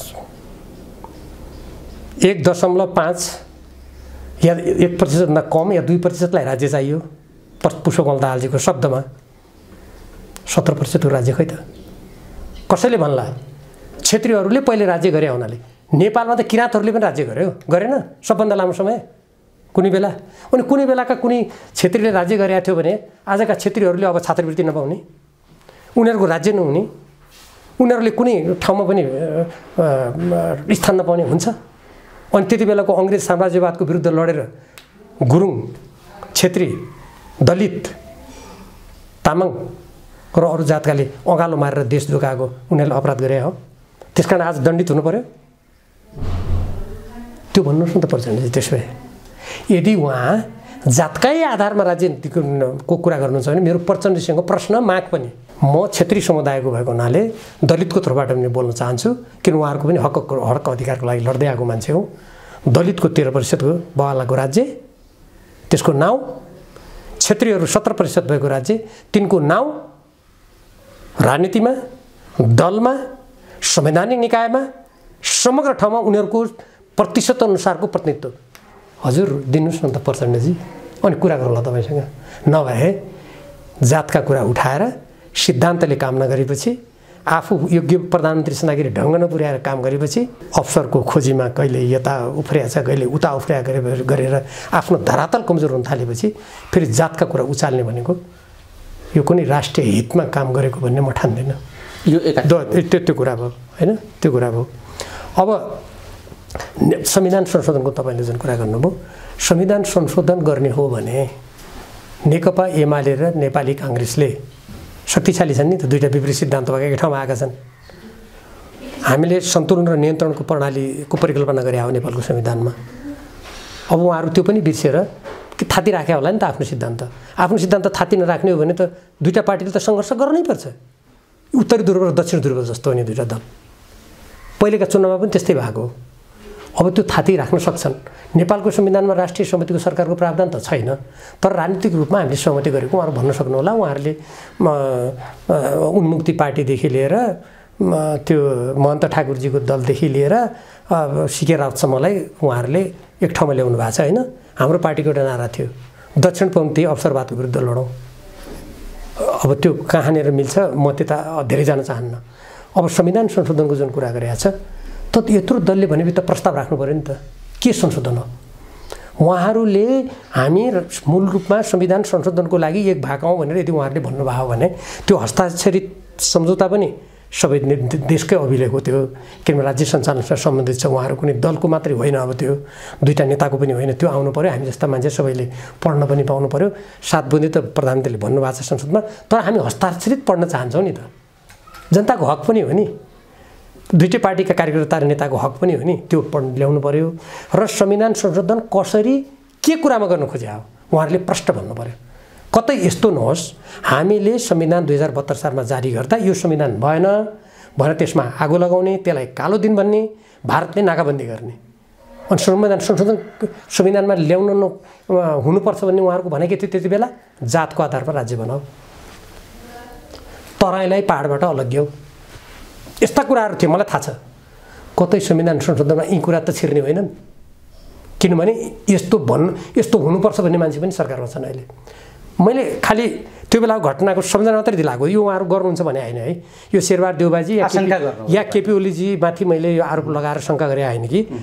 एक दशमलव पाँच या एक प्रतिशतभन्दा कम या दुई प्रतिशतलाई राज्य चाहियो पुष्पकमल दाहालजीको शब्दमा। सत्र प्रतिशतको राज्य खै त? कसैले भन्ला क्षेत्रीहरूले पहिले राज्य गरे हुनाले। नेपालमा त किराँतहरूले पनि राज्य गर्यो, गरेन सबभन्दा लामो समय कुनै बेला? अनि कुनै बेलाका कुनै क्षेत्रीले राज्य गरेका थियो भने आजका क्षेत्रीहरूले अब छात्रवृत्ति नपाउने, उनीहरूको राज्य नहुने, उनीहरूले कुनै ठाउँमा पनि स्थान नपाउने हुन्छ। अनि त्यति बेलाको अङ्ग्रेज साम्राज्यवादको विरुद्ध लडेर गुरुङ, क्षेत्री, दलित, तामाङ र अरू जातकाले अँगालो मारेर देश जोगाएको उनीहरूले अपराध गरे हो। त्यस कारण आज दण्डित हुनु पर्यो? त्यो भन्नुहोस् न त प्रचण्डजी। त्यसो भए यदि उहाँ जातकै आधारमा राजनीतिको कुरा गर्नुहुन्छ भने मेरो प्रचण्डजीसँग प्रश्न माग पनि, म क्षेत्री समुदायको भएको हुनाले दलितको तर्फबाट पनि बोल्न चाहन्छु, किन उहाँहरूको पनि हक हक अधिकारको लागि लड्दै आएको मान्छे हो। दलितको तेह्र प्रतिशतको बवालाको राज्य, त्यसको नाउँ, क्षेत्रीहरू सत्र प्रतिशत भएको राज्य, तिनको नाउँ राजनीतिमा, दलमा, संवैधानिक निकायमा, समग्र ठाउँमा उनीहरूको प्रतिशत अनुसारको प्रतिनिधित्व। हजुर दिनुहोस् न त प्रचण्डजी, अनि कुरा गरौँला तपाईँसँग। नभए जातका कुरा उठाएर सिद्धान्तले काम नगरेपछि, आफू योग्य प्रधानमन्त्री छँदाखेरि ढङ्ग नपुर्याएर काम गरेपछि, अवसरको खोजीमा कहिले यता उफ्रियाछ कहिले उता उफ्रिया गरेर आफ्नो धरातल कमजोर हुन थालेपछि फेरि जातका कुरा उचाल्ने भनेको यो कुनै राष्ट्रिय हितमा काम गरेको भन्ने म ठान्दिनँ। यो त्यो त्यो कुरा भयो होइन, त्यो कुरा भयो। अब संविधान संशोधनको तपाईँले जुन कुरा गर्नुभयो, संविधान संशोधन गर्ने हो भने नेकपा एमाले र नेपाली काङ्ग्रेसले शक्तिशाली छन् नि त, दुईवटा विपरीत सिद्धान्त भएको एक ठाउँमा आएका छन्। हामीले सन्तुलन र नियन्त्रणको प्रणालीको परिकल्पना गरे हो नेपालको संविधानमा। अब उहाँहरू त्यो पनि बिर्सेर कि थाती राख्या होला नि त आफ्नो सिद्धान्त। आफ्नो सिद्धान्त थाती नराख्ने हो भने त दुईवटा पार्टीले त सङ्घर्ष गर्नै पर्छ। उत्तरी ध्रुव र दक्षिण ध्रुव जस्तो हो नि दुईवटा दल। पहिलेका चुनावमा पनि त्यस्तै भएको हो। अब त्यो थाती राख्न सक्छन्। नेपालको संविधानमा राष्ट्रिय समितिको सरकारको प्रावधान त छैन, तर राजनीतिक रूपमा हामीले सहमति गरेको उहाँहरू भन्न सक्नु होला। उहाँहरूले उन्मुक्ति पार्टीदेखि लिएर त्यो महन्त ठाकुरजीको दलदेखि लिएर सिके राउतसम्मलाई उहाँहरूले एक ठाउँमा ल्याउनु भएको छ होइन। हाम्रो पार्टीको एउटा नारा थियो, दक्षिणपन्थी अवसरवादको विरुद्ध लडौँ। अब त्यो कहाँनिर मिल्छ म त्यता धेरै जान चाहन्न। अब संविधान संशोधनको जुन कुरा गरेको छ त यत्रो दलले भनेपछि त प्रस्ताव राख्नु पऱ्यो नि त, के संशोधन हो? उहाँहरूले हामी मूल रूपमा संविधान संशोधनको लागि एक भएका हौँ भनेर यदि उहाँहरूले भन्नुभयो भने त्यो हस्ताक्षरित सम्झौता पनि सबै देशकै अभिलेख हो त्यो, किनभने राज्य सञ्चालनसँग सम्बन्धित छ। उहाँहरू कुनै दलको मात्रै होइन, अब त्यो दुईवटा नेताको पनि होइन। त्यो आउनु पऱ्यो, हामी जस्ता मान्छे सबैले पढ्न पनि पाउनु पऱ्यो। सात बुँदे त प्रधानमन्त्रीले भन्नुभएको छ संसदमा, तर हामी हस्ताक्षरित पढ्न चाहन्छौँ नि त। जनताको हक पनि हो नि, दुईटै पार्टीका कार्यकर्ता र नेताको हक पनि हो नि, त्यो पढ ल्याउनु पऱ्यो। र संविधान संशोधन कसरी के कुरामा गर्न खोज्या हो उहाँहरूले प्रश्न भन्नु पऱ्यो। कतै यस्तो नहोस् हामीले संविधान दुई हजार बहत्तर सालमा जारी गर्दा यो संविधान भएन भनेर त्यसमा आगो लगाउने, त्यसलाई कालो दिन भन्ने, भारतले नाकाबन्दी गर्ने। अनि संविधान संशोधन संविधानमा ल्याउन न हुनुपर्छ भन्ने उहाँहरूको भनेकै थियो त्यति बेला, जातको आधारमा राज्य बनाऊ, तराईलाई पाहाडबाट अलग्याऊ, यस्ता कुराहरू थियो। मलाई थाहा छ कतै संविधान संशोधनमा यी कुरा त छिर्ने होइनन्, किनभने यस्तो भन्नु यस्तो हुनुपर्छ भन्ने मान्छे पनि सरकारमा छन् अहिले। मैले खालि त्यो बेलाको घटनाको सम्झना मात्रै दिलाएको, यो उहाँहरू गर्नुहुन्छ भने होइन है। यो शेरबहादुर देउबाजी या या केपी ओलीजी माथि मैले यो आरोप लगाएर शङ्का गरे होइन कि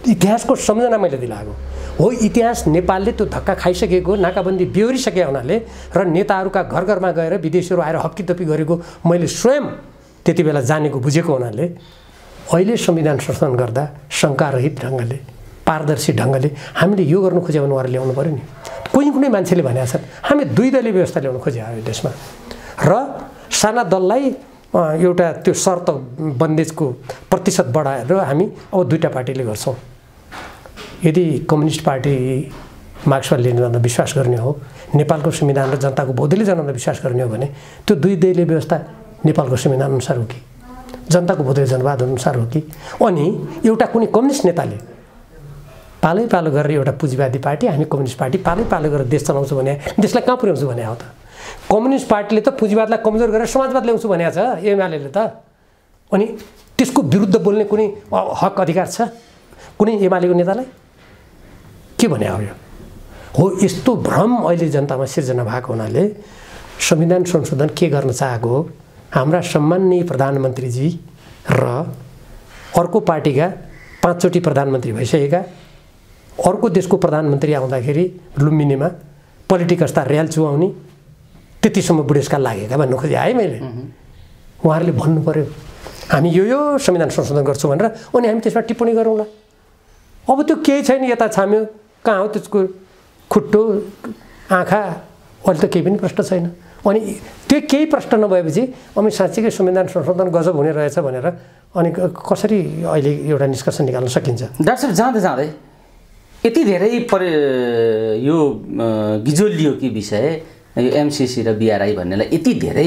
इतिहासको सम्झना मैले दिलाएको हो। इतिहास नेपालले त्यो धक्का खाइसकेको, नाकाबन्दी बेहोरिसके हुनाले र नेताहरूका घर घरमा गएर विदेशीहरू आएर हप्कीतप्पी गरेको मैले स्वयं त्यति बेला जानेको बुझेको हुनाले अहिले संविधान संशोधन गर्दा शङ्कारहित ढङ्गले, पारदर्शी ढङ्गले हामीले यो गर्नु खोज्यो भने उहाँहरू ल्याउनु पऱ्यो नि। कुनै कुनै मान्छेले भनेका छन् हामी दुई दलीय व्यवस्था ल्याउनु खोज्यो यो देशमा र साना दललाई एउटा त्यो शर्त बन्देजको प्रतिशत बढाएर हामी अब दुईवटा पार्टीले गर्छौँ। यदि कम्युनिस्ट पार्टी मार्क्सवादी लेनिनमा विश्वास गर्ने हो, नेपालको संविधान र जनताको बौद्धले जनतामा विश्वास गर्ने हो भने त्यो दुई दलीय व्यवस्था नेपालको संविधान अनुसार हो कि जनताको बौद्धले जनवाद अनुसार हो कि? अनि एउटा कुनै कम्युनिस्ट नेताले पालै पालो गरेर एउटा पुँजीवादी पार्टी हामी कम्युनिस्ट पार्टी पालै पालो गरेर देश चलाउँछु भने देशलाई कहाँ पुर्याउँछु भने हो त? कम्युनिस्ट पार्टीले त पुँजीवादलाई कमजोर गरेर समाजवाद ल्याउँछु भनेको छ एमाले त। अनि त्यसको विरुद्ध बोल्ने कुनै हक अधिकार छ कुनै एमालेको नेतालाई? के भने हो यो? हो यस्तो भ्रम अहिले जनतामा सिर्जना भएको हुनाले संविधान संशोधन के गर्न चाहेको हो? हाम्रा सम्माननीय प्रधानमन्त्रीजी र अर्को पार्टीका पाँचचोटि प्रधानमन्त्री भइसकेका अर्को देशको प्रधानमन्त्री आउँदाखेरि लुम्बिनीमा पोलिटिकस त र्याल चुहाउने त्यतिसम्म बुढेसकाल लागेका भन्नु खोजेँ है मैले। उहाँहरूले भन्नु पर्यो हामी यो यो संविधान संशोधन गर्छौँ भनेर, अनि हामी त्यसमा टिप्पणी गरौँला। अब त्यो केही छैन, यता छाम्यो कहाँ हो त्यसको खुट्टो आँखा, अहिले त केही पनि प्रश्न छैन। अनि त्यो केही प्रश्न नभएपछि अनि साँच्चीकै संविधान संशोधन गजब हुने रहेछ भनेर अनि कसरी अहिले एउटा निष्कर्ष निकाल्न सकिन्छ? डाक्टर साहब जाँदै जाँदै यति धेरै परि यो गिजोलियो कि विषय यो एमसिसी र बिआरआई भन्नेलाई यति धेरै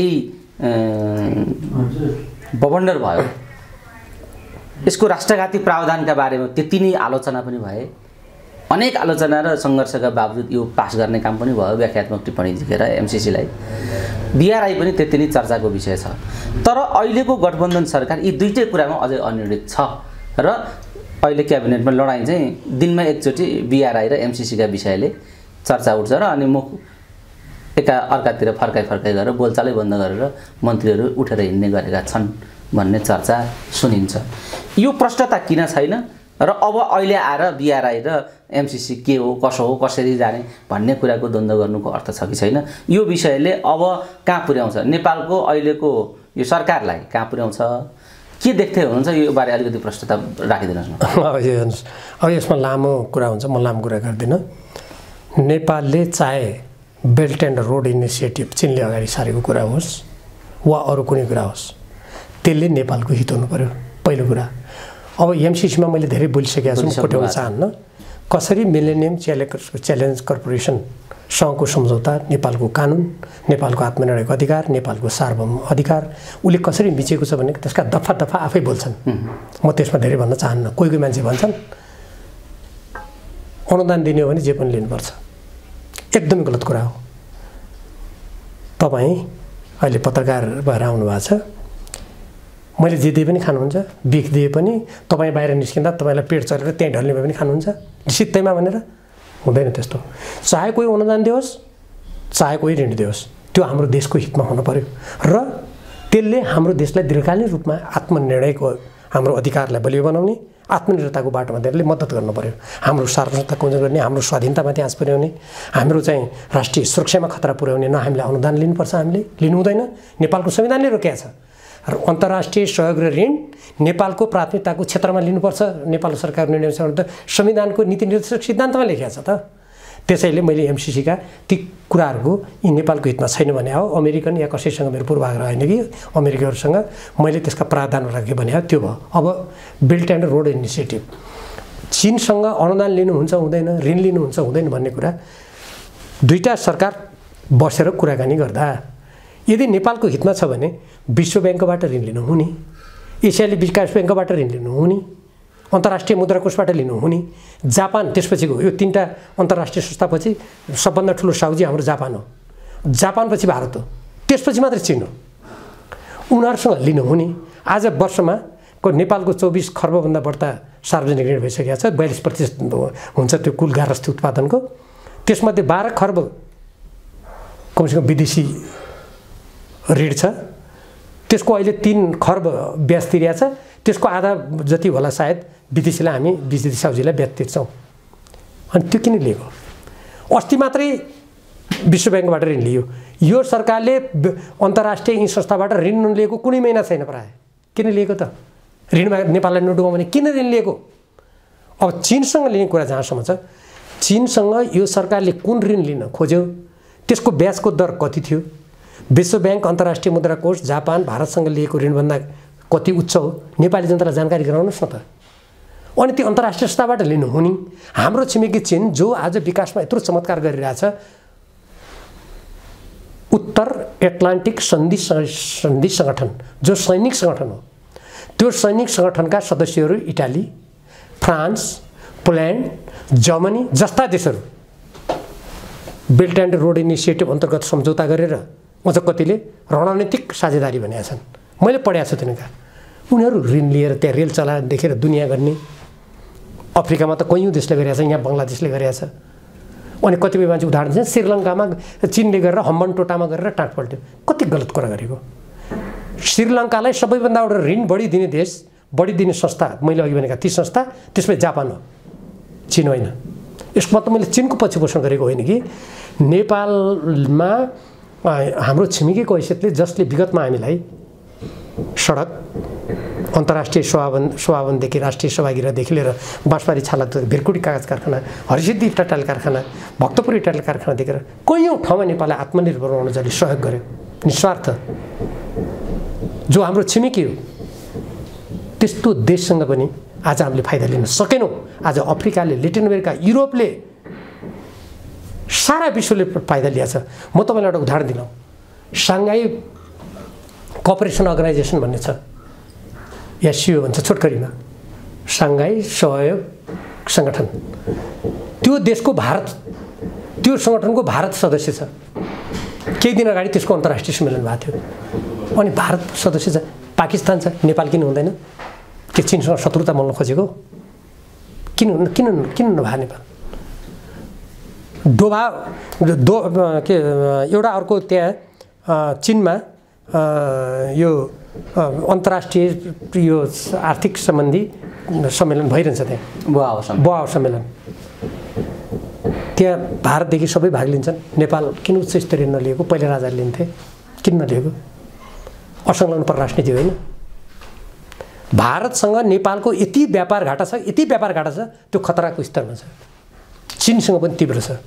बबन्डर भयो, यसको राष्ट्रघाती प्रावधानका बारेमा त्यति नै आलोचना पनि भए, अनेक आलोचना र सङ्घर्षका बावजुद यो पास गर्ने काम पनि भयो व्याख्यात्मक टिप्पणी लेखेर एमसिसीलाई। बिआरआई पनि त्यति नै चर्चाको विषय छ। तर अहिलेको गठबन्धन सरकार यी दुईटै कुरामा अझै अनिर्णित छ र अहिले क्याबिनेटमा लडाइँ चाहिँ दिनमा एकचोटि बिआरआई र एमसिसीका विषयले चर्चा उठ्छ र अनि मुख एका अर्कातिर फर्काइ फर्काइ गरेर बोलचालै बन्द गरेर मन्त्रीहरू उठेर हिँड्ने गरेका छन् भन्ने चर्चा सुनिन्छ। यो प्रष्टता किन छैन र अब अहिले आएर बिआरआई र एमसिसी के हो, कसो हो, कसरी जाने भन्ने कुराको द्वन्द्व गर्नुको अर्थ छ कि छैन? यो विषयले अब कहाँ पुर्याउँछ नेपालको अहिलेको यो सरकारलाई, कहाँ पुर्याउँछ? के देख्दै हुनुहुन्छ यो बारे अलिकति प्रष्टता राखिदिनुहोस् न। अब हेर्नुहोस्, अब यसमा लामो कुरा हुन्छ, म लामो कुरा गर्दिनँ। नेपालले चाहे बेल्ट एन्ड रोड इनिसिएटिभ चीनले अगाडि सारेको कुरा होस् वा अरू कुनै कुरा होस्, त्यसले नेपालको हित हुनु पर्यो पहिलो कुरा। अब एमसिसीमा मैले धेरै बोलिसकेको छु, कोट्याउन चाहन्न। कसरी मिलेनियम च्यालेन्ज च्यालेन्ज कर्पोरेसन सँगको सम्झौता, नेपालको कानुन, नेपालको आत्मनिर्णयको अधिकार, नेपालको सार्वभौम अधिकार उसले कसरी मिचेको छ भने त्यसका दफा दफा आफै बोल्छन्। म त्यसमा धेरै भन्न चाहन्न। कोही कोही मान्छे भन्छन् अनुदान दिने हो भने जे पनि लिनुपर्छ, एकदमै गलत कुरा हो। तपाईँ अहिले पत्रकार भएर आउनुभएको छ, मैले जे दिए पनि खानुहुन्छ, बिख दिए पनि तपाईँ बाहिर निस्किँदा तपाईँलाई पेट चलेर त्यहीँ ढल्ने भए पनि खानुहुन्छ सित्तैमा भनेर? हुँदैन त्यस्तो। चाहे कोही अनुदान दियोस्, चाहे कोही ऋण दियोस्, त्यो हाम्रो देशको हितमा हुनु पर्यो र त्यसले हाम्रो देशलाई दीर्घकालीन रूपमा आत्मनिर्णयको हाम्रो अधिकारलाई बलियो बनाउने, आत्मनिर्भरताको बाटोमा त्यसले मद्दत गर्नु पर्यो। हाम्रो सार्वभौमता कमजोर गर्ने, हाम्रो स्वाधीनतामाथि आँच पुर्याउने, हाम्रो चाहिँ राष्ट्रिय सुरक्षामा खतरा पुर्याउने न हामीले अनुदान लिनुपर्छ, हामीले लिनु हुँदैन। नेपालको संविधानले रोकेको छ र अन्तर्राष्ट्रिय सहयोग र ऋण नेपालको प्राथमिकताको क्षेत्रमा लिनुपर्छ। नेपाल सरकार निर्णय त संविधानको नीति निर्देशक सिद्धान्तमा लेखेको छ त। त्यसैले मैले एमसिसीका ती कुराहरूको यी नेपालको हितमा छैन भने हो। अमेरिकन या कसैसँग मेरो पूर्वाग्रह होइन कि अमेरिकाहरूसँग मैले त्यसका प्रावधान राखेँ भने हो, त्यो भयो। अब बेल्ट एन्ड रोड इनिसिएटिभ, चीनसँग अनुदान लिनुहुन्छ हुँदैन, ऋण लिनुहुन्छ हुँदैन भन्ने कुरा दुईवटा सरकार बसेर कुराकानी गर्दा यदि नेपालको हितमा छ भने विश्व ब्याङ्कबाट ऋण लिनु हुने, एसियाली विकास ब्याङ्कबाट ऋण लिनु हुने, अन्तर्राष्ट्रिय मुद्रा कोषबाट लिनु हुने। जापान त्यसपछिको यो तिनवटा अन्तर्राष्ट्रिय संस्थापछि सबभन्दा ठुलो साउजी हाम्रो जापान हो, जापानपछि भारत हो, त्यसपछि मात्रै चीन हो। उनीहरूसँग लिनु हुने। आज वर्षमा को नेपालको चौबिस खर्बभन्दा बढ्ता सार्वजनिक ऋण भइसकेको छ, बयालिस प्रतिशत हुन्छ त्यो कुल गारस्थी उत्पादनको। त्यसमध्ये बाह्र खर्ब कमसेकम विदेशी ऋण छ, त्यसको अहिले तीन खर्ब ब्याज तिरिया छ। त्यसको आधा जति होला सायद विदेशीलाई हामी विदेशी साउजीलाई ब्याज तिर्छौँ। अनि त्यो किन लिएको? अस्ति मात्रै विश्व ब्याङ्कबाट ऋण लियो। यो सरकारले अन्तर्राष्ट्रिय यी संस्थाबाट ऋण लिएको कुनै महिना छैन प्रायः। किन लिएको त? ऋणमा नेपाललाई नडुबाउने किन ऋण लिएको? अब चीनसँग लिने कुरा जहाँसम्म छ, चीनसँग यो सरकारले कुन ऋण लिन खोज्यो, त्यसको ब्याजको दर कति थियो, विश्व ब्याङ्क, अन्तर्राष्ट्रिय मुद्रा कोष, जापान, भारतसँग लिएको ऋणभन्दा कति उच्च हो, नेपाली जनतालाई जानकारी गराउनुहोस् न त। अनि त्यो अन्तर्राष्ट्रिय संस्थाबाट लिनु हुने हाम्रो छिमेकी चीन जो आज विकासमा यत्रो चमत्कार गरिरहेछ, उत्तर एटलान्टिक सन्धि सन्धि सङ्गठन जो सैनिक सङ्गठन हो, त्यो सैनिक सङ्गठनका सदस्यहरू इटाली, फ्रान्स, पोल्यान्ड, जर्मनी जस्ता देशहरू बेल्ट एन्ड रोड इनिसिएटिभ अन्तर्गत सम्झौता गरेर अझ कतिले रणनीतिक साझेदारी भनेका छन्। मैले पढेको छु तिनीका। उनीहरू ऋण लिएर त्यहाँ रेल चलाएर देखेर दुनियाँ गर्ने। अफ्रिकामा त कैयौँ देशले गरेको छ, यहाँ बङ्गलादेशले गरेको छ। अनि कतिपय मान्छे उदाहरण चाहिँ श्रीलङ्कामा चीनले गरेर हम्बन टोटामा गरेर टाँट पल्ट्यो। कति गलत कुरा गरेको। श्रीलङ्कालाई सबैभन्दा एउटा ऋण बढी दिने देश, बढी दिने संस्था मैले अघि भनेका ती संस्था, त्यसपछि जापान हो, चीन होइन। यसको मतलब मैले चीनको पछि पोषण गरेको होइन कि नेपालमा हाम्रो छिमेकीको हैसियतले जसले विगतमा हामीलाई सडक, अन्तर्राष्ट्रिय सोहावन सोहावनदेखि राष्ट्रिय सभागृहदेखि लिएर बाँसबारी छाला भिरकुटी कागज कारखाना, हरिसिद्धि टाटाल कारखाना, भक्तपुर टाटाल कारखाना देखेर कैयौँ ठाउँमा नेपाललाई आत्मनिर्भर बनाउन जसले सहयोग गर्यो निस्वार्थ, जो हाम्रो छिमेकी हो, त्यस्तो देशसँग पनि आज हामीले फाइदा लिन सकेनौँ। आज अफ्रिकाले, लेटिन अमेरिका, युरोपले, सारा विश्वले फाइदा लिएको छ। म तपाईँलाई एउटा उदाहरण दिलाउँ। साङ्घाई कोअपरेसन अर्गनाइजेसन भन्ने छ, एससिओ भन्छ छोटकरीमा, साङ्घाई सहयोग सङ्गठन। त्यो देशको भारत, त्यो सङ्गठनको भारत सदस्य छ। केही दिन अगाडि त्यसको अन्तर्राष्ट्रिय सम्मेलन भएको थियो। अनि भारत सदस्य छ, पाकिस्तान छ, नेपाल किन हुँदैन? के चीनसँग शत्रुता मोल्न खोजेको? किन किन किन नभए नेपाल? डोभा दो के एउटा अर्को त्यहाँ चीनमा यो अन्तर्राष्ट्रिय यो आर्थिक सम्बन्धी सम्मेलन भइरहन्छ। त्यहाँ बोआओ बोआओ सम्मेलन, त्यहाँ भारतदेखि सबै भाग लिन्छन्। नेपाल किन उच्च स्तरीय नलिएको? पहिले राजाले लिन्थे, किन नलिएको? असंलग्न परराष्ट्र नीति होइन। भारतसँग नेपालको यति व्यापार घाटा छ, यति व्यापार घाटा छ, त्यो खतराको स्तरमा छ। चीनसँग पनि तीव्र छ।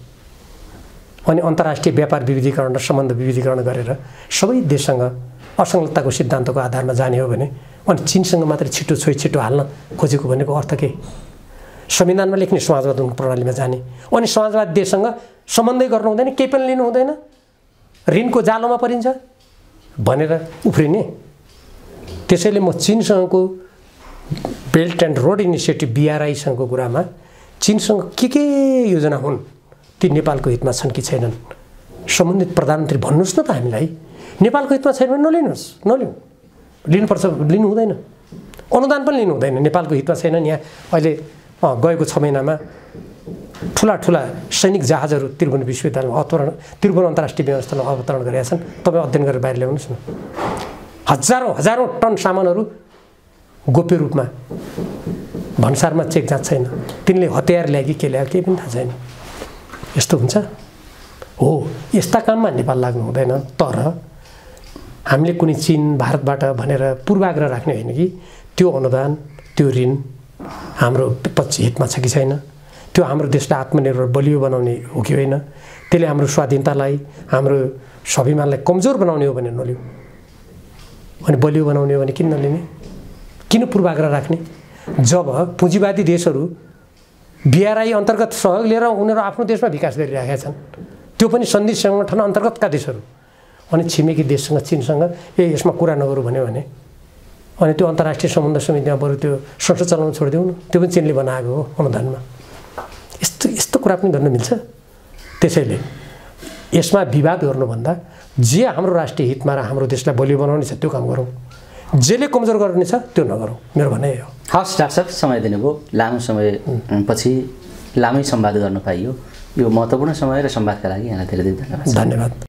अनि अन्तर्राष्ट्रिय व्यापार विविधीकरण र सम्बन्ध विविधीकरण गरेर सबै देशसँग असंलग्नताको सिद्धान्तको आधारमा जाने हो भने अनि चीनसँग मात्रै छिटो छोइ छिटो हाल्न खोजेको भनेको अर्थ के? संविधानमा लेख्ने समाजवाद प्रणालीमा जाने, अनि समाजवाद देशसँग सम्बन्धै गर्नु हुँदैन, केही पनि लिनु हुँदैन, ऋणको जालोमा परिन्छ भनेर उफ्रिने। त्यसैले म चीनसँगको बेल्ट एन्ड रोड इनिसिएटिभ बिआरआईसँगको कुरामा चीनसँग के के योजना हुन् ती नेपालको हितमा छन् कि छैनन् सम्बन्धित प्रधानमन्त्री भन्नुहोस् न त हामीलाई। नेपालको हितमा छैन भने नलिनुहोस्, नलिउँ, लिनुपर्छ, लिनु हुँदैन। अनुदान पनि लिनु हुँदैन, नेपालको हितमा छैनन्। यहाँ अहिले गएको छ महिनामा ठुला ठुला सैनिक जहाजहरू त्रिभुवन विश्वविद्यालयमा अवतरण, त्रिभुवन अन्तर्राष्ट्रिय विमानस्थलमा अवतरण गरेका छन्। तपाईँ अध्ययन गरेर बाहिर ल्याउनुहोस् न। हजारौँ हजारौँ टन सामानहरू गोप्य रूपमा, भन्सारमा चेक जाँच छैन। तिनले हतियार ल्याए कि के ल्यायो केही पनि थाहा छैन। यस्तो हुन्छ हो। यस्ता काममा नेपाल लाग्नु हुँदैन। तर हामीले कुनै चीन भारतबाट भनेर पूर्वाग्रह राख्ने होइन कि त्यो अनुदान, त्यो ऋण हाम्रो पछि हितमा छ कि छैन, त्यो हाम्रो देशलाई आत्मनिर्भर बलियो बनाउने हो कि होइन, त्यसले हाम्रो स्वाधीनतालाई, हाम्रो स्वाभिमानलाई कमजोर बनाउने हो भने नलिउँ, अनि बलियो बनाउने हो भने किन नलिने? किन पूर्वाग्रह राख्ने? जब पुँजीवादी देशहरू बिआरआई अन्तर्गत सहयोग लिएर उनीहरू आफ्नो देशमा विकास गरिरहेका छन्, त्यो पनि सन्धि सङ्गठन अन्तर्गतका देशहरू, अनि छिमेकी देशसँग चिनसँग ए यसमा कुरा नगरौँ भन्यो भने अनि त्यो अन्तर्राष्ट्रिय सम्बन्ध समितिमा बरु त्यो संसद चलाउन छोडिदेऊ न। त्यो पनि चिनले बनाएको हो अनुदानमा। यस्तो यस्तो कुरा पनि गर्न मिल्छ। त्यसैले यसमा विवाद गर्नुभन्दा जे हाम्रो राष्ट्रिय हितमा र हाम्रो देशलाई बलियो बनाउने छ त्यो काम गरौँ, जेले कमजोर गर्ने छ त्यो नगरौँ, मेरो भनाइ हो। हस् डाक्टर साहब, समय दिनुभयो। लामो समय पछि लामै संवाद गर्न पाइयो। यो महत्त्वपूर्ण समय र संवादका लागि यहाँलाई धेरै धेरै धन्यवाद। धन्यवाद।